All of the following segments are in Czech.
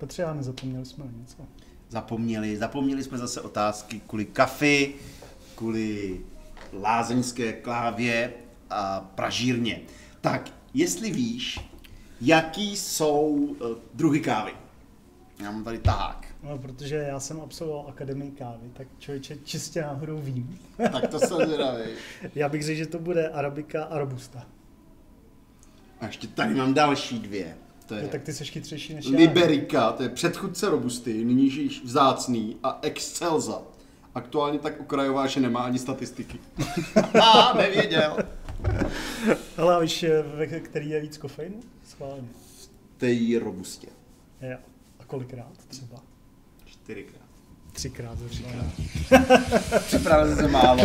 Petře, já nezapomněli jsme na něco. Zapomněli jsme zase otázky kvůli kafi, kvůli lázeňské klávě a pražírně. Tak, jestli víš, jaký jsou druhy kávy? Já mám tady tahák. No, protože já jsem absolvoval Akademii kávy, tak člověče čistě náhodou vím. Tak to jsem zvědavý. Já bych řekl, že to bude Arabika a Robusta. A ještě tady mám další dvě. To je tak ty seš chytřejší než já. Liberika, to je předchůdce Robusty, nyní již vzácný, a Excelsa. Aktuálně tak okrajová, že nemá ani statistiky. Nevěděl. Ale víš, ve který je víc kofeinu? Schválně. V té Robustě. Jo. A kolikrát třeba? 4krát. 3krát. Připravil jsem málo.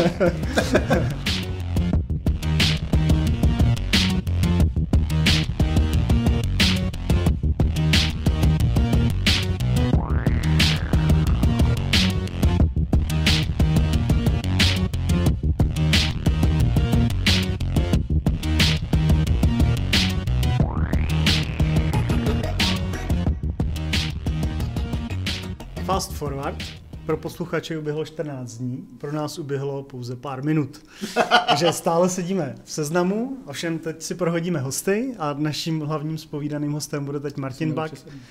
Fast forward. Pro posluchače uběhlo 14 dní, pro nás uběhlo pouze pár minut. Takže stále sedíme v Seznamu, ovšem teď si prohodíme hosty a naším hlavním zpovídaným hostem bude teď Martin Bak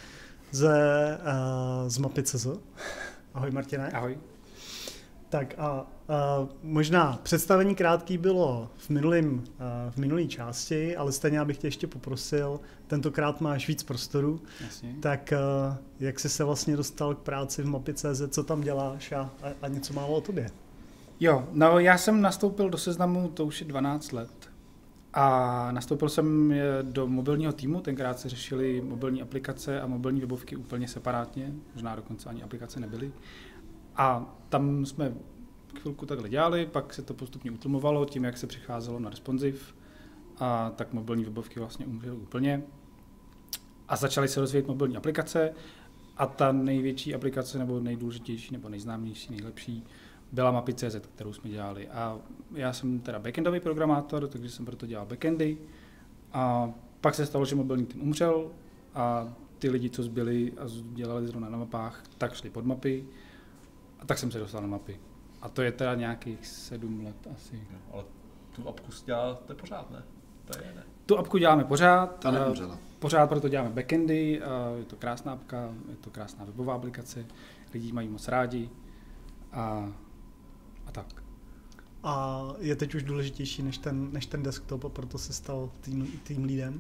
z Mapy.cz. Ahoj Martine. Ahoj. Tak a možná představení krátký bylo v minulé části, ale stejně bych tě ještě poprosil, tentokrát máš víc prostoru. Jasně. Tak jak jsi se vlastně dostal k práci v Mapy.cz, co tam děláš a něco málo o tobě? Jo, no já jsem nastoupil do Seznamu, to už je 12 let. A nastoupil jsem do mobilního týmu, tenkrát se řešily mobilní aplikace a mobilní webovky úplně separátně, možná dokonce ani aplikace nebyly. A tam jsme chvilku takhle dělali, pak se to postupně utlumovalo tím, jak se přicházelo na responsive, a tak mobilní webovky vlastně umřely úplně. A začaly se rozvíjet mobilní aplikace a ta největší aplikace, nebo nejdůležitější, nebo nejznámější, nejlepší, byla Mapy.cz, kterou jsme dělali. A já jsem teda backendový programátor, takže jsem proto dělal backendy. A pak se stalo, že mobilní tým umřel a ty lidi, co zbyli a dělali zrovna na mapách, tak šli pod mapy. A tak jsem se dostal na Mapy. A to je teda nějakých 7 let asi. No, ale tu apku děláte pořád, ne? To je ne. Tu apku děláme pořád. Ta neumřela. Pořád proto děláme backendy. Je to krásná apka, je to krásná webová aplikace. Lidi mají moc rádi. A tak. A je teď už důležitější než ten desktop, a proto se stal tým leadem?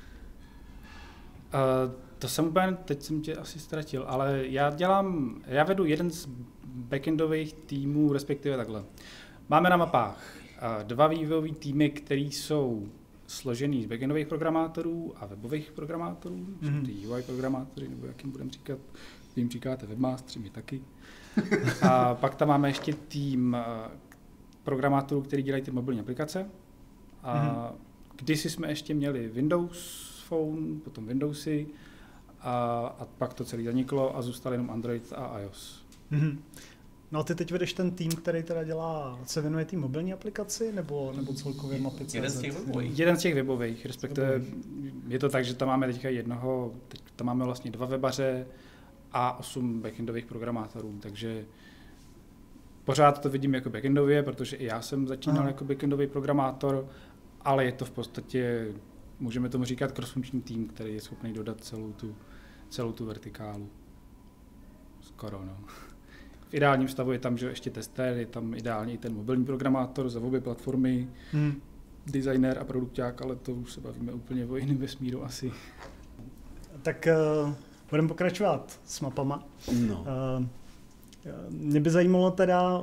To jsem úplně, teď jsem tě asi ztratil, ale já vedu jeden z backendových týmů, respektive takhle. Máme na mapách 2 vývojové týmy, které jsou složený z backendových programátorů a webových programátorů, ty UI programátory, nebo jak jim budeme říkat, vy jim říkáte webmastery, my taky. A pak tam máme ještě tým programátorů, který dělají ty mobilní aplikace. A kdysi jsme ještě měli Windows Phone, potom Windowsy a pak to celé zaniklo a zůstal jenom Android a iOS. No a ty teď vedeš ten tým, který teda se věnuje té mobilní aplikaci, nebo celkově Mapy.cz? Jeden z těch webových, respektive je to tak, že tam máme teďka teď tam máme vlastně 2 webaře a 8 backendových programátorů, takže pořád to vidím jako backendově, protože i já jsem začínal jako backendový programátor, ale je to v podstatě, můžeme tomu říkat, crossfunkční tým, který je schopný dodat celou tu vertikálu. Skoro, no. V ideálním stavu je tam, že ještě testér, je tam ideálně i ten mobilní programátor za obě platformy, designer a produkták, ale to už se bavíme úplně o jiném vesmíru asi. Tak budeme pokračovat s mapama. No. Mě by zajímalo teda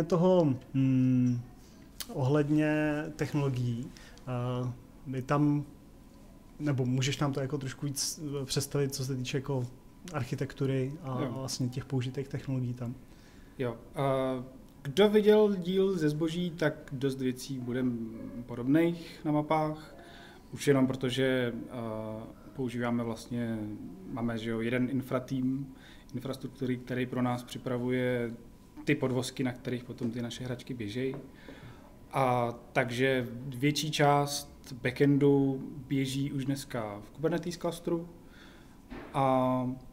ohledně technologií. Je tam, nebo můžeš nám to jako trošku víc představit, co se týče jako architektury a vlastně těch použitých technologií tam? Jo. Kdo viděl díl ze zboží, tak dost věcí bude podobných na mapách. Už jenom protože používáme vlastně, máme jeden infratým, infrastruktury, který pro nás připravuje ty podvozky, na kterých potom ty naše hračky běžejí. A takže větší část backendu běží už dneska v Kubernetes klastru a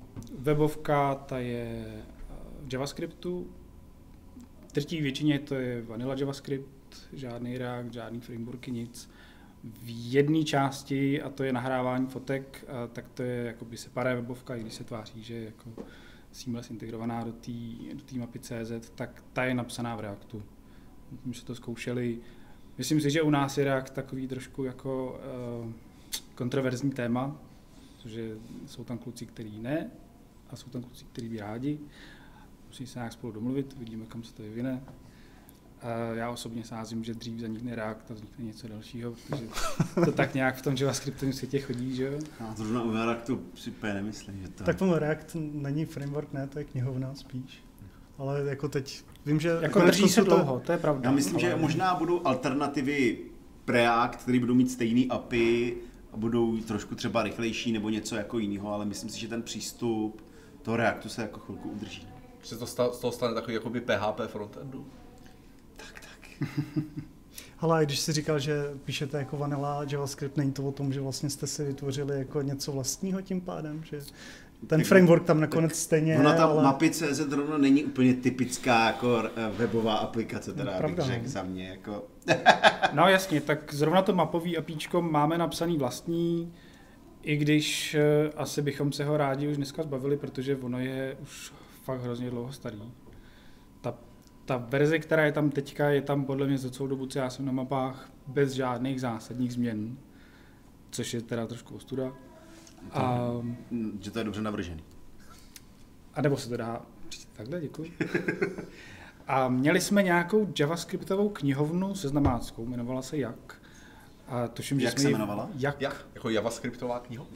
Webovka, ta je v JavaScriptu. V drtí většině to je vanilla JavaScript, žádný React, žádný frameworky, nic. V jedné části, a to je nahrávání fotek, tak to je jakoby separé webovka, i když se tváří, že je jako seamless integrovaná do té mapy CZ, tak ta je napsaná v Reactu. My jsme to zkoušeli. Myslím si, že u nás je React takový trošku jako kontroverzní téma, protože jsou tam kluci, který ne, a jsou tam kluci, který by rádi. Musí se nějak spolu domluvit, vidíme, kam se to vyvine. Já osobně sázím, že dřív zanikne React a vznikne něco dalšího, protože to tak nějak v tom JavaScriptovém světě chodí, že jo? A zrovna u Reactu si úplně nemyslím, že to... Tak React není framework, ne, to je knihovna spíš. Ale jako teď vím, že... Jako drží se dlouho, to je pravda. Já myslím, že možná budou alternativy Preact, které budou mít stejný API a budou trošku třeba rychlejší nebo něco jako jiného, ale myslím si, že ten přístup toho Reactu se jako chvilku udrží. Že to z toho stane takový jakoby PHP frontendu. Tak. Ale když jsi říkal, že píšete jako vanilla JavaScript, není to o tom, že vlastně jste si vytvořili jako něco vlastního tím pádem, že ten framework tam nakonec stejně ona je, ta ale... mapy.cz rovno není úplně typická jako webová aplikace, teda Pravda, bych řekl za mě. Jako... No jasně, tak zrovna to mapový APIčko máme napsaný vlastní, i když asi bychom se ho rádi už dneska zbavili, protože ono je už fakt hrozně dlouho starý. Ta verze, která je tam teďka, je tam podle mě za celou dobu, co já jsem na mapách, bez žádných zásadních změn, což je teda trošku ostuda. Že to je dobře navržený. A nebo se to dá takhle, děkuji. A měli jsme nějakou javascriptovou knihovnu seznamáckou, jmenovala se Jak. A tuším, že Jak se jmenovala? Jak. Jako javascriptová knihovna.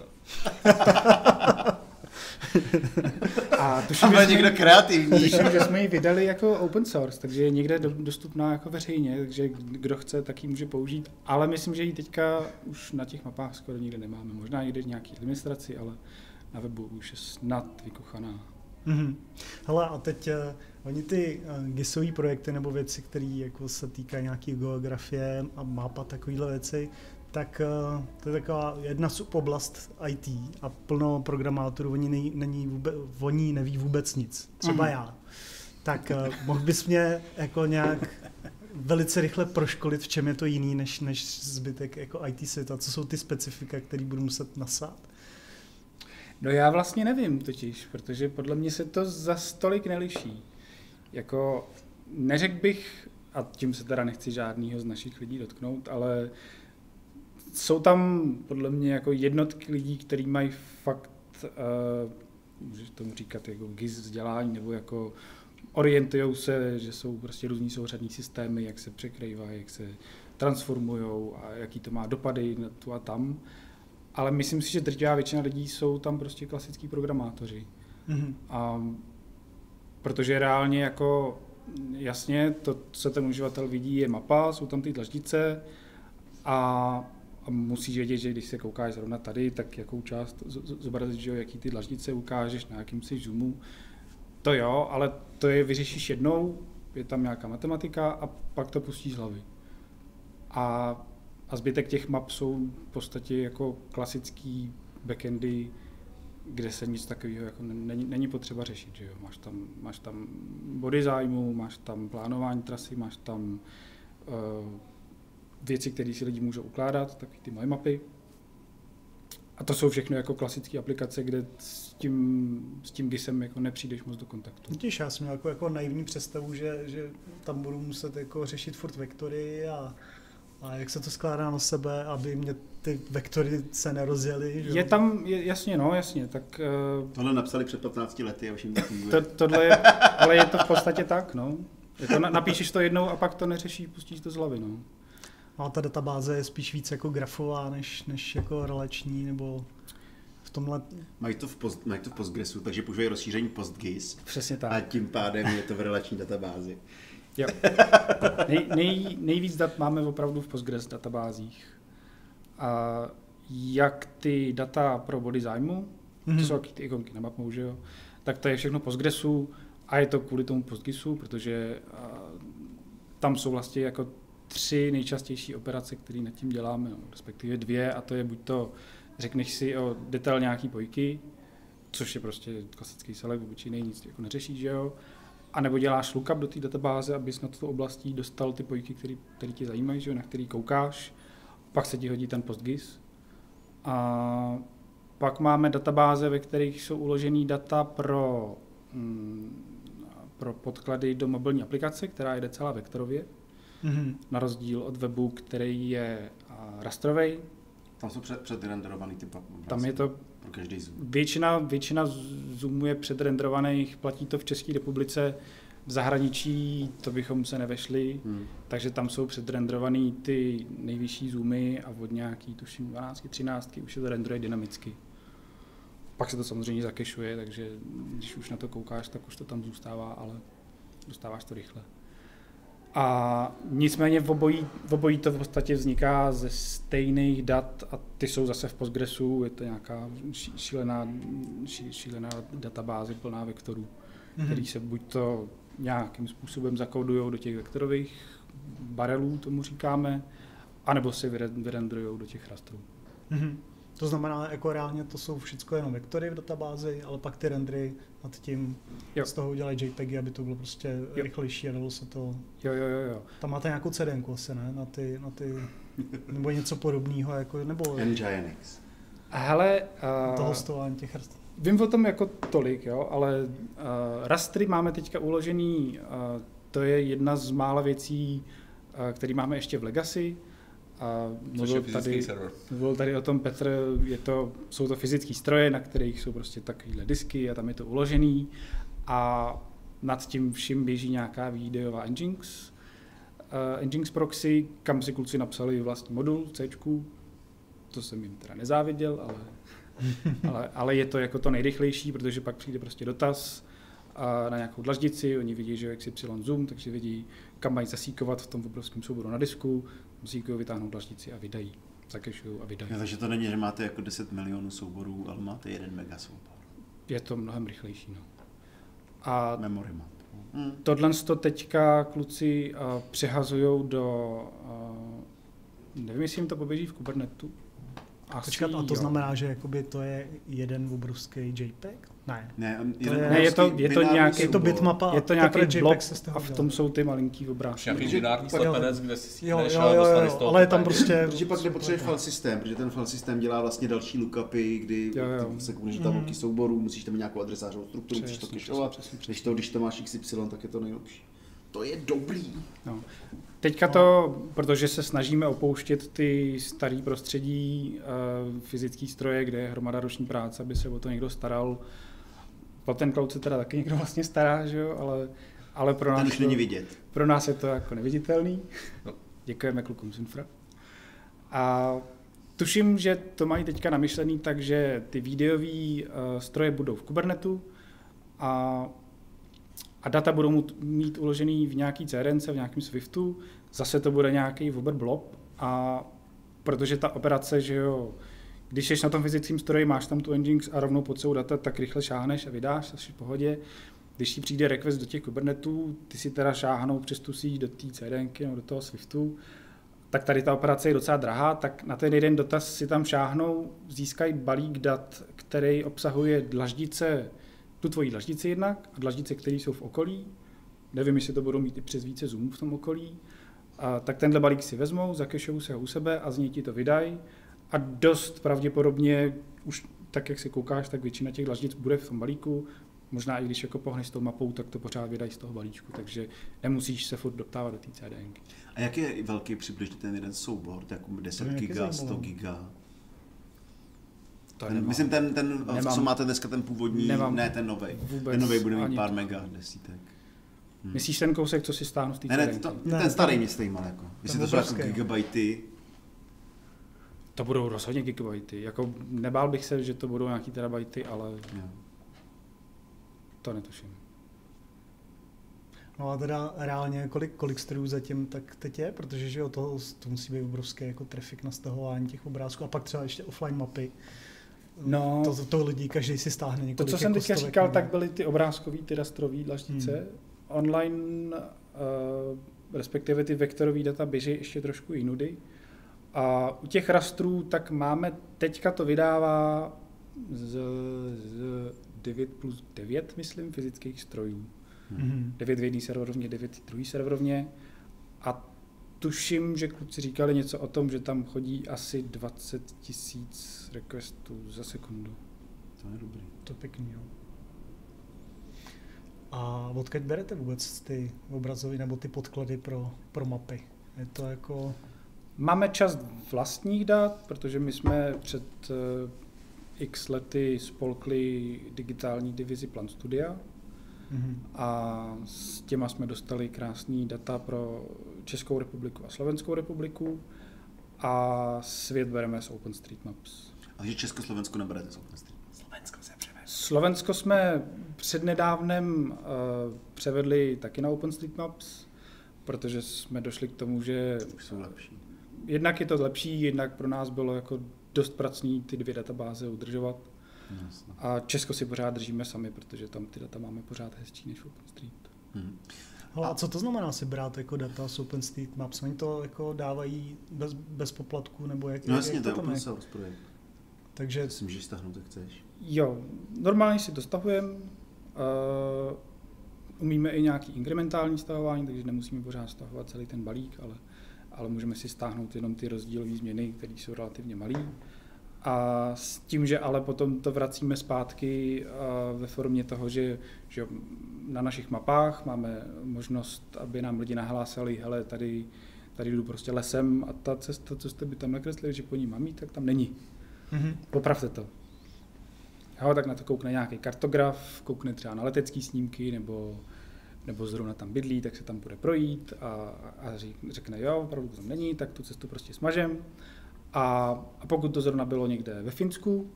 A tuším, byl někdo kreativní. Tuším, že jsme ji vydali jako open source, takže je někde dostupná jako veřejně, takže kdo chce, tak ji může použít. Ale myslím, že ji teďka už na těch mapách skoro nikde nemáme. Možná někde v nějaké administraci, ale na webu už je snad vykuchaná. Mm-hmm. Hele, a teď oni ty GISové projekty nebo věci, které jako se týkají nějaké geografie a map a takovéhle věci, tak to je taková jedna suboblast IT a plno programátorů, oni neví vůbec nic. Třeba já. Tak mohl bys mě jako nějak velice rychle proškolit, v čem je to jiný než zbytek jako IT světa? Co jsou ty specifika, které budu muset nasát? No já vlastně nevím totiž, protože podle mě se to za stolik neliší. Jako neřekl bych, a tím se teda nechci žádnýho z našich lidí dotknout, ale jsou tam podle mě jako jednotky lidí, kteří mají fakt, můžeš tomu říkat jako GIS vzdělání, nebo jako orientujou se, že jsou prostě různý souřadní systémy, jak se překrývají, jak se transformujou a jaký to má dopady na tu a tam. Ale myslím si, že drtivá většina lidí jsou tam prostě klasický programátoři. Mm-hmm. A protože reálně jako jasně to, co ten uživatel vidí, je mapa, jsou tam ty dlaždice a musíš vědět, že když se koukáš zrovna tady, tak jakou část zobrazit, že jo, jaký ty dlaždice ukážeš, na jakým si zoomu. To jo, ale to je vyřešíš jednou, je tam nějaká matematika a pak to pustíš z hlavy. A zbytek těch map jsou v podstatě jako klasický backendy, kde se nic takového jako není potřeba řešit. Že jo? Máš tam body zájmu, máš tam plánování trasy, máš tam věci, které si lidi můžou ukládat, takový ty moje mapy. A to jsou všechno jako klasické aplikace, kde s tím GISem jako nepřijdeš moc do kontaktu. Těž, já jsem měl jako naivní představu, že tam budu muset jako řešit furt vektory a jak se to skládá na sebe, aby mě ty vektory se nerozjely. Že? Je tam, jasně, tak... Tohle napsali před 15 lety a už jim to funguje. Ale je to v podstatě tak, no. Jako napíšeš to jednou a pak to neřeší, pustíš to z hlavy, no. A ta databáze je spíš víc jako grafová, než jako relační, nebo v tomhle... Mají to v Postgresu, takže používají rozšíření PostGIS. Přesně tak. A tím pádem je to v relační databázi. Jo. Nejvíc dat máme opravdu v Postgres databázích. A jak ty data pro body zájmu, to jsou ty ikonky na mapu, že jo, tak to je všechno Postgresu a je to kvůli tomu Postgresu, protože tam jsou vlastně jako 3 nejčastější operace, které nad tím děláme, no, respektive 2, a to je buď to, řekneš si o detail nějaký pojky, což je prostě klasický select, obyčejný, nic jako neřeší, že jo. A nebo děláš lookup do té databáze, abys na tuto oblastí dostal ty pojky, které tě zajímají, že jo, na který koukáš. Pak se ti hodí ten PostGIS. A pak máme databáze, ve kterých jsou uložený data pro podklady do mobilní aplikace, která jede celá vektorově. Na rozdíl od webu, který je rastrovej. Tam jsou předrenderovaný ty obrázky. Tam je to pro každý zoom. Většina zoomů je předrenderovaných, platí to v České republice, v zahraničí to bychom se nevešli, takže tam jsou předrenderovaný ty nejvyšší zoomy a od nějaký, tuším 12, 13 už se to renderuje dynamicky. Pak se to samozřejmě zakešuje, takže když už na to koukáš, tak už to tam zůstává, ale dostáváš to rychle. A nicméně v obojí to v podstatě vzniká ze stejných dat a ty jsou zase v Postgresu, je to nějaká šílená databáze plná vektorů, který se buď to nějakým způsobem zakódujou do těch vektorových barelů, tomu říkáme, anebo si vyrenderujou do těch rastrů. To znamená, jako reálně to jsou všechno jenom vektory v databázi, ale pak ty rendery nad tím z toho udělají JPEGy, aby to bylo prostě rychlejší a dalo se to... Jo. Tam máte nějakou CDNku asi, ne? Na ty nebo něco podobného, jako, nebo... Nginx. Hele... to hostování těch rastrů. Vím o tom jako tolik, jo, ale rastry máme teďka uložený, to je jedna z mála věcí, které máme ještě v Legacy. Což je fyzický server. Mluvil tady o tom Petr, jsou to fyzické stroje, na kterých jsou prostě takovéhle disky a tam je to uložený a nad tím vším běží nějaká videová Nginx. Nginx proxy, kam si kluci napsali vlastní modul v C-čku, to jsem jim teda nezáviděl, ale je to jako to nejrychlejší, protože pak přijde prostě dotaz na nějakou dlaždici, oni vidí, že je XY zoom, takže vidí, kam mají zasíkovat v tom obrovském souboru na disku, zasíkují, vytáhnou dlaždici a vydají, zakešují a vydají. Ja, takže to není, že máte jako 10 milionů souborů, ale máte 1 mega soubor. Je to mnohem rychlejší. No. A memory map. Tohle teďka kluci přehazujou do, nevím, jestli jim to poběží v Kubernetu. Počkat, a to znamená, že jakoby to je jeden obrovský JPEG? Ne, je to nějaký, je to bitmapa, je to nějaký blok a v tom jsou ty malinký obrázky. Nějaký binární slepenec, kde si stíneš a dostaneš toho. Ale je tam prostě... Protože pak nepotřebuješ file systém, protože ten file systém dělá vlastně další lookupy, kdy se komuníš tam velký souborů, musíš tam mít nějakou adresářovou strukturu, musíš to cacheovat, když to máš XY, tak je to nejlepší. To je dobrý. No. Teďka to, protože se snažíme opouštět ty starý prostředí, fyzický stroje, kde je hromada roční práce, aby se o to někdo staral. O ten cloud se teda taky někdo vlastně stará, že jo? Ale pro nás, už není vidět. Pro nás je to jako neviditelný. No. Děkujeme klukům z Infra. A tuším, že to mají teďka namyšlený tak, že ty videové stroje budou v Kubernetu a data budou mít uložený v nějaký CRNce, v nějakém Swiftu, zase to bude nějaký blob a protože ta operace, že jo, když jsi na tom fyzickém stroji, máš tam tu Nginx a rovnou pod celou data, tak rychle šáhneš a vydáš, asi v pohodě. Když ti přijde request do těch Kubernetů, ty si teda šáhnou přes tu síť do té CRNky nebo do toho Swiftu, tak tady ta operace je docela drahá, tak na ten jeden dotaz si tam šáhnou, získají balík dat, který obsahuje dlaždice, tu tvojí dlaždici jednak a dlaždice, které jsou v okolí, nevím, jestli to budou mít i přes více zoomů v tom okolí, tak tenhle balík si vezmou, zakešou se ho u sebe a z něj ti to vydají a dost pravděpodobně, už tak, jak si koukáš, tak většina těch dlaždic bude v tom balíku, možná i když jako pohneš s tou mapou, tak to pořád vydají z toho balíčku, takže nemusíš se furt doptávat do té CDNky. A jak je velký přibližně ten jeden soubor, jako 10 giga, 100 giga? Myslím ten co máte dneska, ten původní, ne ten novej. Ten novej bude mít pár mega desítek. Myslíš ten kousek, co si stáhnu v té CDNky? Ten starý mě stejmal jako. Jestli to jsou jako gigabajty. To budou rozhodně gigabajty. Jako nebál bych se, že to budou nějaký terabajty, ale to netuším. No a teda reálně kolik strojů zatím tak teď je, protože že to musí být obrovský jako trafik na stahování těch obrázků a pak třeba ještě offline mapy. No, to lidí, každý si stáhne několik. To, co jsem teďka říkal, tak byly ty obrázkový, ty rastrový dlaždice. Online, respektive ty vektorové data běží ještě trošku jinudy. A u těch rastrů tak máme, teďka to vydává 9+9, myslím, fyzických strojů. Mhm. 9 v jedné serverovně, 9 v druhé serverovně. A tuším, že kluci říkali něco o tom, že tam chodí asi 20 000 requestů za sekundu. To je dobrý. To je pěkný, jo. A odkud berete vůbec ty obrazový nebo ty podklady pro mapy? Je to jako... Máme část vlastních dat, protože my jsme před x lety spolkli digitální divizi Plan Studia a s těma jsme dostali krásný data pro Českou republiku a Slovenskou republiku a svět bereme z OpenStreetMaps. A že Československo neberete z OpenStreetMaps? Slovensko jsme přednedávnem převedli taky na OpenStreetMaps, protože jsme došli k tomu, že Už jsou lepší. jednak je to lepší, jednak pro nás bylo jako dost pracný ty dvě databáze udržovat. Jasně. A Česko si pořád držíme sami, protože tam ty data máme pořád hezčí než OpenStreet. Hele, a co to znamená si brát jako data z OpenStreetMaps? Oni to jako dávají bez poplatku nebo jak? No jasně, jak to je tam open source projekt. Takže Si můžeš stáhnout, jak chceš. Jo, normálně si to stahujeme, umíme i nějaký inkrementální stahování, takže nemusíme pořád stahovat celý ten balík, ale můžeme si stáhnout jenom ty rozdílové změny, které jsou relativně malé. A s tím, že ale potom to vracíme zpátky ve formě toho, že na našich mapách máme možnost, aby nám lidi nahlásili, hele, tady jdu prostě lesem a ta cesta, co jste by tam nakreslili, že po ní mám jít, tak tam není. Popravte to. Jo, tak na to koukne nějaký kartograf, koukne třeba na letecké snímky, nebo zrovna tam bydlí, tak se tam bude projít a řekne, jo, opravdu to tam není, tak tu cestu prostě smažem. A pokud to zrovna bylo někde ve Finsku,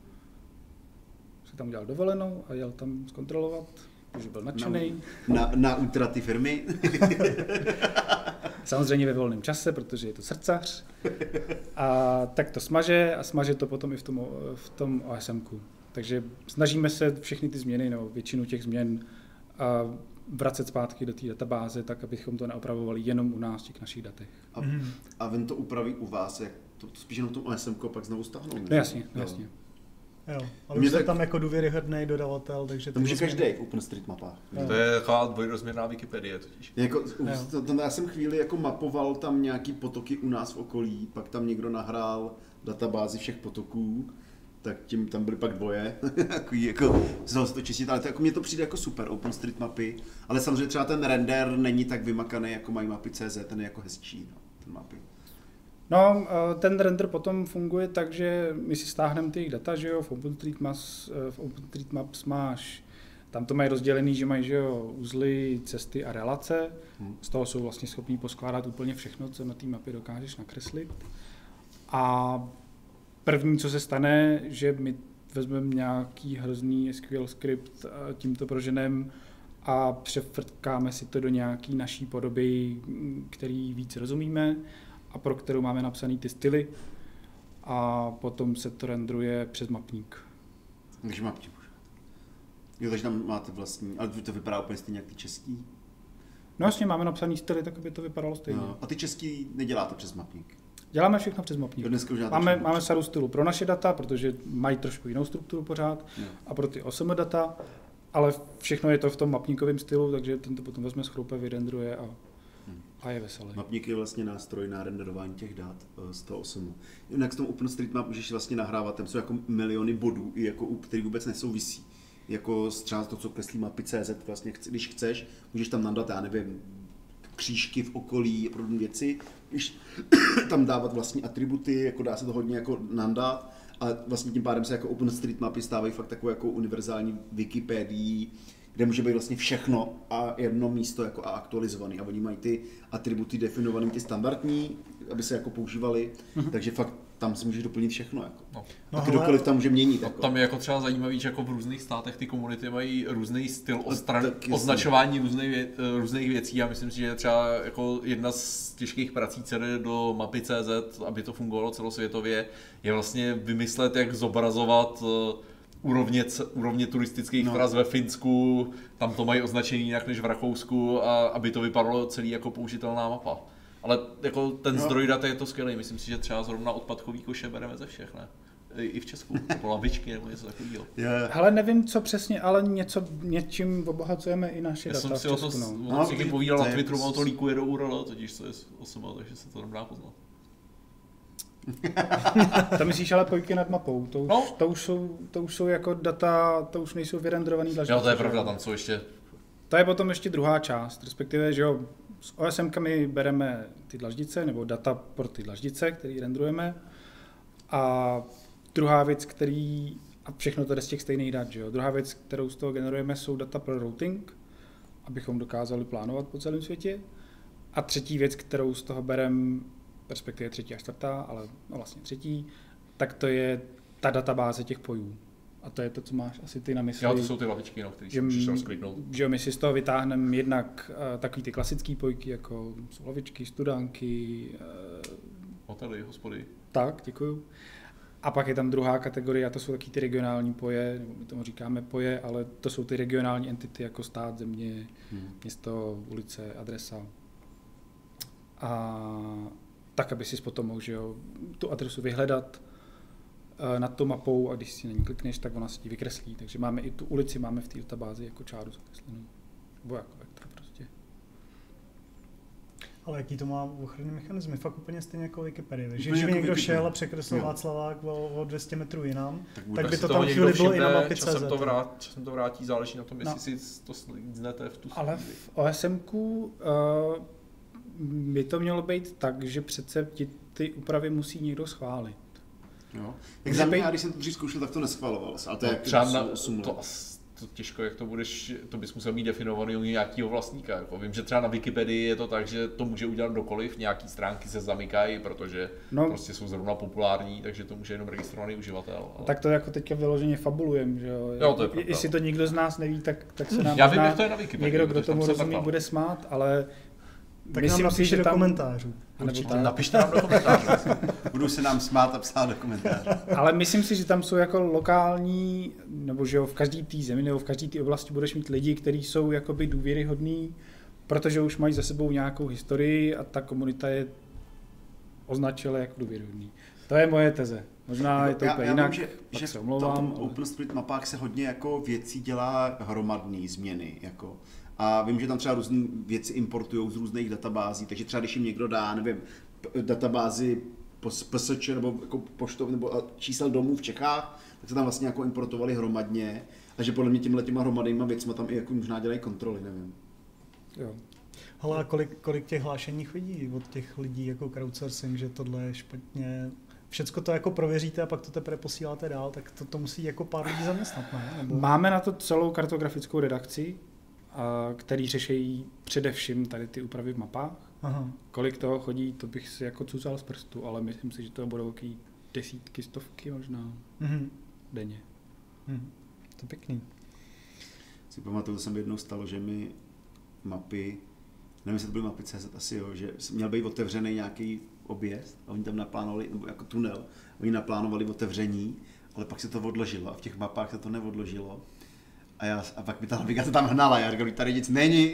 se tam udělal dovolenou a jel tam zkontrolovat, protože byl nadšený. Na útraty firmy. Samozřejmě ve volném čase, protože je to srdcař. A tak to smaže a smaže to potom i v tom OSMku. Takže snažíme se všechny ty změny, nebo většinu těch změn vracet zpátky do té databáze, tak abychom to neopravovali jenom u nás, těch našich datech. A ven to upraví u vás, jak to spíš jenom tom OSMku a pak znovu stáhnou. No jasně, jasně. Jo, ale už jste tam jako důvěryhodný dodavatel, takže... To může každý v OpenStreetMapách. To je taková dvojrozměrná Wikipedie totiž. Jako, já jsem chvíli jako mapoval tam nějaký potoky u nás v okolí, pak tam někdo nahrál databázi všech potoků, tak tím tam byly pak dvoje, jako vzal se to čistit, ale to, jako mně to přijde jako super OpenStreetMapy, ale samozřejmě třeba ten render není tak vymakaný jako mají mapy.cz, ten je jako hezčí, no, ten mapy. No, ten render potom funguje tak, že my si stáhneme ty data, že jo, v OpenStreetMaps máš, tam to mají rozdělený, že mají, že jo, uzly, cesty a relace, z toho jsou vlastně schopní poskládat úplně všechno, co na té mapě dokážeš nakreslit. A první, co se stane, že my vezmeme nějaký hrozný SQL skript, tímto proženem a přefrtkáme si to do nějaký naší podoby, který víc rozumíme a pro kterou máme napsaný ty styly a potom se to rendruje přes mapník. Takže mapník. Jo, takže tam máte vlastní, ale to vypadá úplně stejně jak ty český? No jasně, máme napsaný styly, tak aby to vypadalo stejně. No, a ty český neděláte přes mapník? Děláme všechno přes mapník. Máme sadu stylu pro naše data, protože mají trošku jinou strukturu pořád, a pro ty OSM data, ale všechno je to v tom mapníkovém stylu, takže ten to potom vezme, schroupe, vyrendruje a je veselý. Mapník je vlastně nástroj na renderování těch dat z toho OSMu. Jinak s tom OpenStreetMap můžeš vlastně nahrávat, tam jsou jako miliony bodů, i jako, který vůbec nesouvisí. Jako třeba to, co kreslí mapy.cz, vlastně, když chceš, můžeš tam nadat, já nevím, křížky v okolí a podobné věci, když tam dávat vlastní atributy, jako dá se to hodně jako nandat, a vlastně tím pádem se jako OpenStreetMapy stávají fakt takovou jako univerzální Wikipedii, kde může být vlastně všechno a jedno místo jako aktualizovaný. A oni mají ty atributy definované, ty standardní, aby se jako používali, takže fakt tam si můžeš doplnit všechno. Jako. A kdokoliv tam může měnit. Jako. Tam je jako třeba zajímavý, že jako v různých státech ty komunity mají různý styl označování různých věcí. Já myslím si, že třeba jako jedna z těžkých prací CD do mapy.cz, aby to fungovalo celosvětově, je vlastně vymyslet, jak zobrazovat úrovně turistických tras ve Finsku, tam to mají označený jinak než v Rakousku, a aby to vypadalo celý jako použitelná mapa. Ale jako ten zdroj dat je to skvělý, myslím si, že třeba zrovna odpadkový koše bereme ze všech, ne? i v Česku, jako lavičky nebo něco takového. Hele, nevím co přesně, ale něčím obohacujeme i naše data v Česku. Já jsem si povídal na Twitteru, ono to líkuje do URL, totiž to je osoba, takže se to nedá poznat. To myslíš ale pojky nad mapou, to už jsou jako data, to už nejsou vyrenderovaný dlaždice. Jo, to je pravda, tam jsou ještě... To je potom ještě druhá část, respektive, že jo, s OSM-kami bereme ty dlaždice, nebo data pro ty dlaždice, které renderujeme. A druhá věc, a všechno to jde z těch stejných dat, že jo. Druhá věc, kterou z toho generujeme, jsou data pro routing, abychom dokázali plánovat po celém světě. A třetí věc, kterou z toho bereme, respektive třetí a čtvrtá, ale no vlastně třetí, tak to je ta databáze těch pojů. A to je to, co máš asi ty na mysli. Jo, to jsou ty lavičky, které jsem přišel skliknout. Že my si z toho vytáhneme jednak takový ty klasický pojky, jako jsou lavičky, studánky, hotely, hospody. Tak, děkuju. A pak je tam druhá kategorie, a to jsou taky ty regionální poje, nebo my tomu říkáme poje, ale to jsou ty regionální entity jako stát, země, město, ulice, adresa. A tak, aby si potom mohl, že jo, tu adresu vyhledat nad tou mapou a když si na ní klikneš, tak ona se ti vykreslí. Takže máme i tu ulici, máme v té databázi jako čáru zakreslenou. Nebo jako vektor prostě. Ale jaký to má ochranný mechanismy? Fakt úplně stejně jako Wikipedie. Takže když by někdo šel a překreslil Václavák o 200 metrů jinam, tak by to tam chvíli bylo i na mapě.cz. Časem to vrátí, záleží na tom, jestli si to slíznete v tu chvíli. Ale v OSMku by to mělo být tak, že přece ty úpravy musí někdo schválit. Jo. Jak za mě, já když jsem to dřív zkoušel, tak to neschvaloval. Ale to je třeba to těžko, jak to bys musel mít definovaný u nějakého vlastníka. Jako vím, že třeba na Wikipedii je to tak, že to může udělat kdokoliv, nějaký stránky se zamykají, protože prostě jsou zrovna populární, takže to může jenom registrovaný uživatel. Ale... Tak to jako teďka vyloženě fabulujem, že jo. To je pravda. Jestli to nikdo z nás neví, tak se nám já vím, jak to je na Wikipedii, někdo, kdo tomu rozumí, bude smát, ale tak nám napište do komentářů. Napište nám do komentářů. Budu se nám smát a psát do komentářů. Ale myslím si, že tam jsou jako lokální, nebo že jo, v každé té zemi nebo v každé té oblasti budeš mít lidi, kteří jsou jakoby důvěryhodní, protože už mají za sebou nějakou historii a ta komunita je označila jako důvěryhodný. To je moje teze. Možná je to úplně jinak, že se omlouvám. V OpenStreet mapách se hodně jako věcí dělá hromadný změny. Jako. A vím, že tam třeba různé věci importují z různých databází, takže třeba když jim někdo dá, nevím, databázi PSČ nebo jako poštov nebo čísel domů v Čechách, tak se tam vlastně jako importovali hromadně a že podle mě těma hromadnýma věcma tam i jako možná dělají kontroly, nevím. Jo. Hele, a kolik těch hlášeních vidí od těch lidí jako crowdsourcing, že tohle je špatně, všecko to jako prověříte a pak to teprve posíláte dál, tak to musí jako pár lidí zaměstnat, ne? Nebo... Máme na to celou kartografickou redakci, který řeší především tady ty úpravy v mapách. Aha. Kolik toho chodí, to bych si jako cucal z prstu, ale myslím si, že to budou takový desítky, stovky možná denně. To je pěkný. Si pamatuju, to jsem jednou stalo, že mi mapy, nevím, jestli to byly mapy CZ asi jo, že měl být otevřený nějaký objezd a oni tam naplánovali, nebo jako tunel, oni naplánovali otevření, ale pak se to odložilo a v těch mapách se to neodložilo. A pak mi ta navigace tam hnala, já říkal, tady nic není.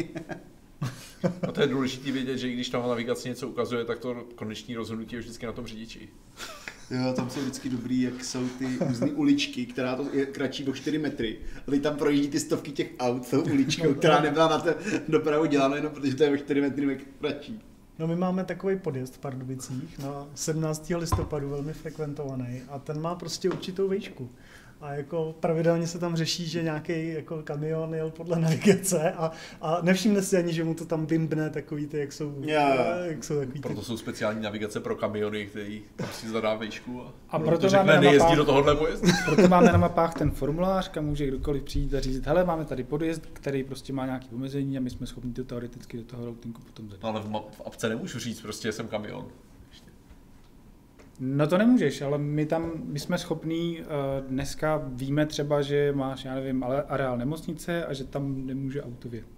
A to je důležité vědět, že když tam navigace něco ukazuje, tak to konečné rozhodnutí je vždycky na tom řidiči. Jo, tam jsou vždycky dobrý, jak jsou ty různé uličky, která to je kratší o 4 metry. A teď tam projíždí ty stovky těch aut tou uličkou, která nebyla na té dopravu dělána, jenom protože to je o 4 metry kratší. No my máme takový podjezd v Pardubicích na 17. listopadu, velmi frekventovaný a ten má prostě určitou výšku. A jako pravidelně se tam řeší, že nějaký jako kamion jel podle navigace a nevšimne si ani, že mu to tam bimbne takový ty, jak jsou takový. Proto jsou speciální navigace pro kamiony, který tam si zadá výšku a proto řekne, nejezdí do tohohle pojezdu. Proto máme na mapách ten formulář, kam může kdokoliv přijít a říct, hele, máme tady podjezd, který prostě má nějaké omezení a my jsme schopni to teoreticky do toho routingu potom zadat. Ale v apce nemůžu říct, prostě jsem kamion. No to nemůžeš, ale my jsme schopní, dneska víme třeba, že máš, já nevím, areál nemocnice a že tam nemůže auto vjet.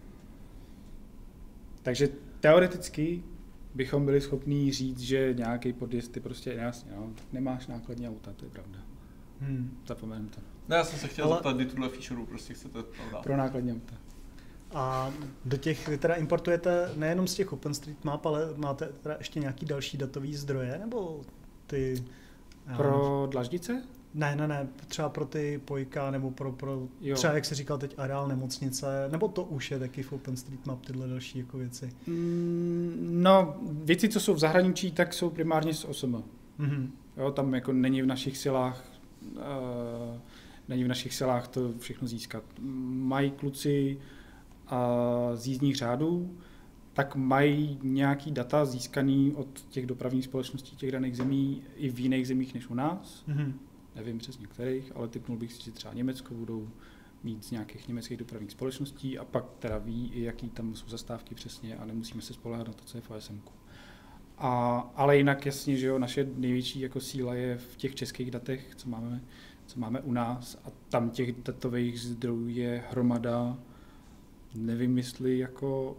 Takže teoreticky bychom byli schopní říct, že nějaký podjezd ty prostě jasně, no, nemáš nákladní auta, to je pravda. Zapomeňme to. Ne, já jsem se chtěl zeptat, kdy tuhle feature prostě chcete dát. Pro nákladní auta. A do těch vy teda importujete nejenom z těch OpenStreetMap, ale máte teda ještě nějaký další datový zdroje, nebo ty Pro dlaždice? Ne, třeba pro ty pojka, nebo pro třeba, jak jsi říkal teď, areál nemocnice, nebo to už je taky v OpenStreetMap, tyhle další jako věci? No, věci, co jsou v zahraničí, tak jsou primárně z OSM. Mm-hmm. Jo, tam jako není v našich silách to všechno získat. Mají kluci z jízdních řádů, tak mají nějaký data získaný od těch dopravních společností těch daných zemí i v jiných zemích než u nás. Mm-hmm. Nevím přesně kterých, ale tipnul bych si, že třeba Německo budou mít z nějakých německých dopravních společností a pak teda ví, jaký tam jsou zastávky přesně a nemusíme se spoléhat na to, co je v OSMku. Ale jinak jasně, že jo, naše největší jako síla je v těch českých datech, co máme u nás a tam těch datových zdrojů je hromada, nevím jestli jako,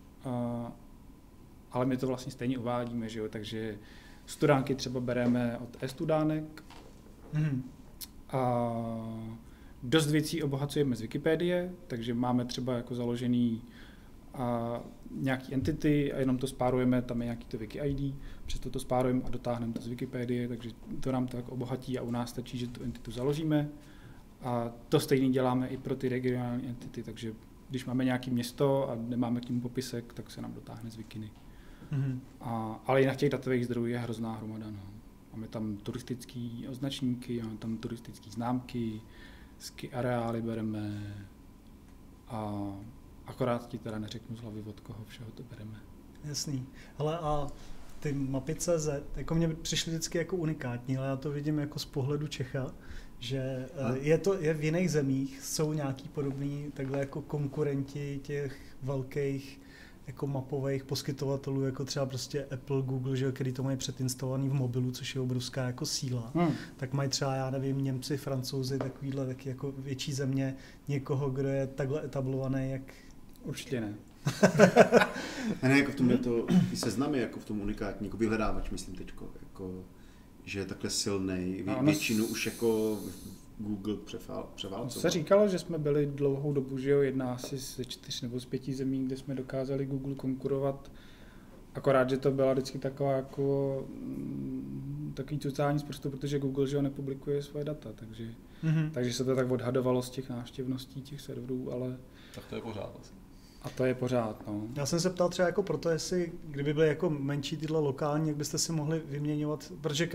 ale my to vlastně stejně uvádíme, že jo, takže studánky třeba bereme od e-studánek a dost věcí obohacujeme z Wikipedie, takže máme třeba jako založený nějaký entity a jenom to spárujeme, tam je nějaký to Wiki ID, přesto to spárujeme a dotáhneme to z Wikipedie, takže to nám to jako obohatí a u nás stačí, že tu entitu založíme a to stejný děláme i pro ty regionální entity, takže když máme nějaké město a nemáme k němu popisek, tak se nám dotáhne z Wikiny. Mm-hmm. Ale jinak těch datových zdrojů je hrozná hromada. No. Máme tam turistické označníky, máme tam turistické známky, ski areály bereme a akorát ti teda neřeknu z hlavy, od koho všeho to bereme. Jasný. Hele, a ty mapy CZ, jako mě přišly vždycky jako unikátní, ale já to vidím jako z pohledu Čecha, že je v jiných zemích, jsou nějaký podobný takhle jako konkurenti těch velkých jako mapových poskytovatelů, jako třeba prostě Apple, Google, že, který to mají předinstalovaný v mobilu, což je obrovská jako síla. Tak mají třeba, já nevím, Němci, Francouzi, takovýhle taky jako větší země, někoho, kdo je takhle etablovaný, jak... Určitě ne. Ne, jako v tom je to i seznamy, jako v tom unikátní, jako vyhledávač, myslím teďko, jako, že je takhle silnej, většinu už jako Google převálcoval. Se říkalo, že jsme byli dlouhou dobu, že jo, jedna asi ze 4 nebo z 5 zemí, kde jsme dokázali Google konkurovat, akorát, že to byla vždycky taková jako takový cucání z prstu, protože Google, že jo, nepublikuje svoje data, takže se to tak odhadovalo z těch návštěvností těch serverů, ale... Tak to je pořád asi. A to je pořád, no. Já jsem se ptal třeba jako proto, jestli, kdyby byly jako menší tyhle lokální, jak byste si mohli vyměňovat, protože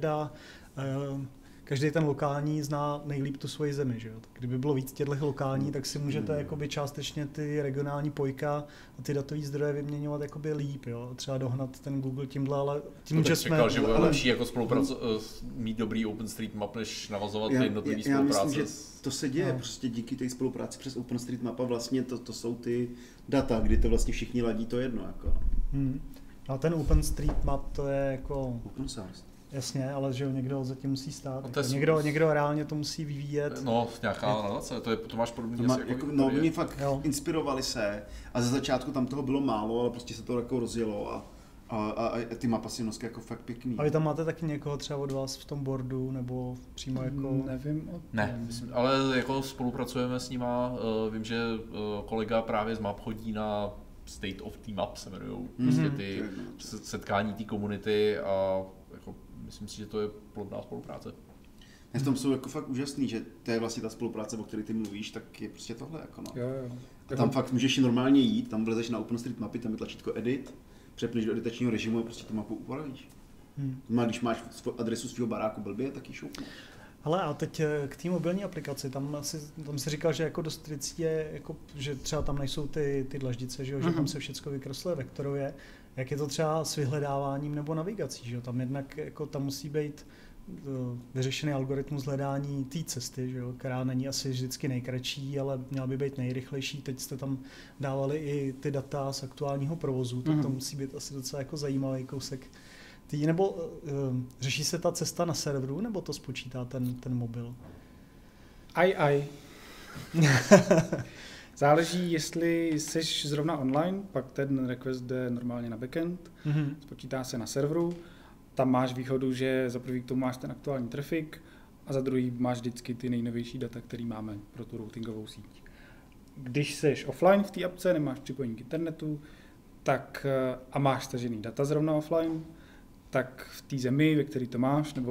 každý ten lokální zná nejlíp tu svoji zemi, že jo. Kdyby bylo víc těchto lokální, tak si můžete jakoby částečně ty regionální pojka a ty datové zdroje vyměňovat jakoby líp, jo. Třeba dohnat ten Google tímhle, ale tím, že jsme... Říkal, že bude lepší jako mít dobrý OpenStreetMap, než navazovat jednotlivý spolupráce. Já myslím, že to se děje prostě díky té spolupráci přes OpenStreetMap a vlastně to jsou ty data, kdy to vlastně všichni ladí to jedno, jako. A ten OpenStreetMap to je jako... Open source. Jasně, ale že jo, někdo zatím musí stát. Jako někdo reálně to musí vyvíjet. No, nějaká nadace, to máš podobně jako oni fakt inspirovali se a ze začátku tam toho bylo málo, ale prostě se to jako rozjelo a ty mapa si nosky jako fakt pěkný. A vy tam máte taky někoho třeba od vás v tom boardu, nebo přímo jako... Nevím. Ne, myslím, ale jako spolupracujeme s nima, vím, že kolega právě z map chodí na State of the Map se jmenujou, prostě ty setkání té komunity a jako myslím si, že to je plodná spolupráce. V tom jsou jako fakt úžasný, že to je vlastně ta spolupráce, o které ty mluvíš, tak je prostě tohle jako no. Jo. A tam fakt můžeš normálně jít, tam vlezeš na OpenStreetMapy, tam je tlačítko edit, přepneš do editačního režimu a prostě tu mapu upravíš. Když máš adresu svého baráku blbě, tak ji šoupnu. Hele, a teď k té mobilní aplikaci, tam si říkal, že jako dost věcí je, jako, že třeba tam nejsou ty dlaždice, že tam se všechno vykresluje vektorově. Jak je to třeba s vyhledáváním nebo navigací, že tam jednak jako tam musí být vyřešený algoritmus hledání té cesty, že která není asi vždycky nejkratší, ale měla by být nejrychlejší. Teď jste tam dávali i ty data z aktuálního provozu, tak to musí být asi docela jako zajímavý kousek. Nebo řeší se ta cesta na serveru, nebo to spočítá ten mobil? Záleží, jestli jsi zrovna online, pak ten request jde normálně na backend, spočítá se na serveru, tam máš výhodu, že za prvý k tomu máš ten aktuální trafik a za druhý máš vždycky ty nejnovější data, které máme pro tu routingovou síť. Když jsi offline v té apce, nemáš připojení k internetu, tak a máš stažený data zrovna offline, tak v té zemi, ve které to máš, nebo v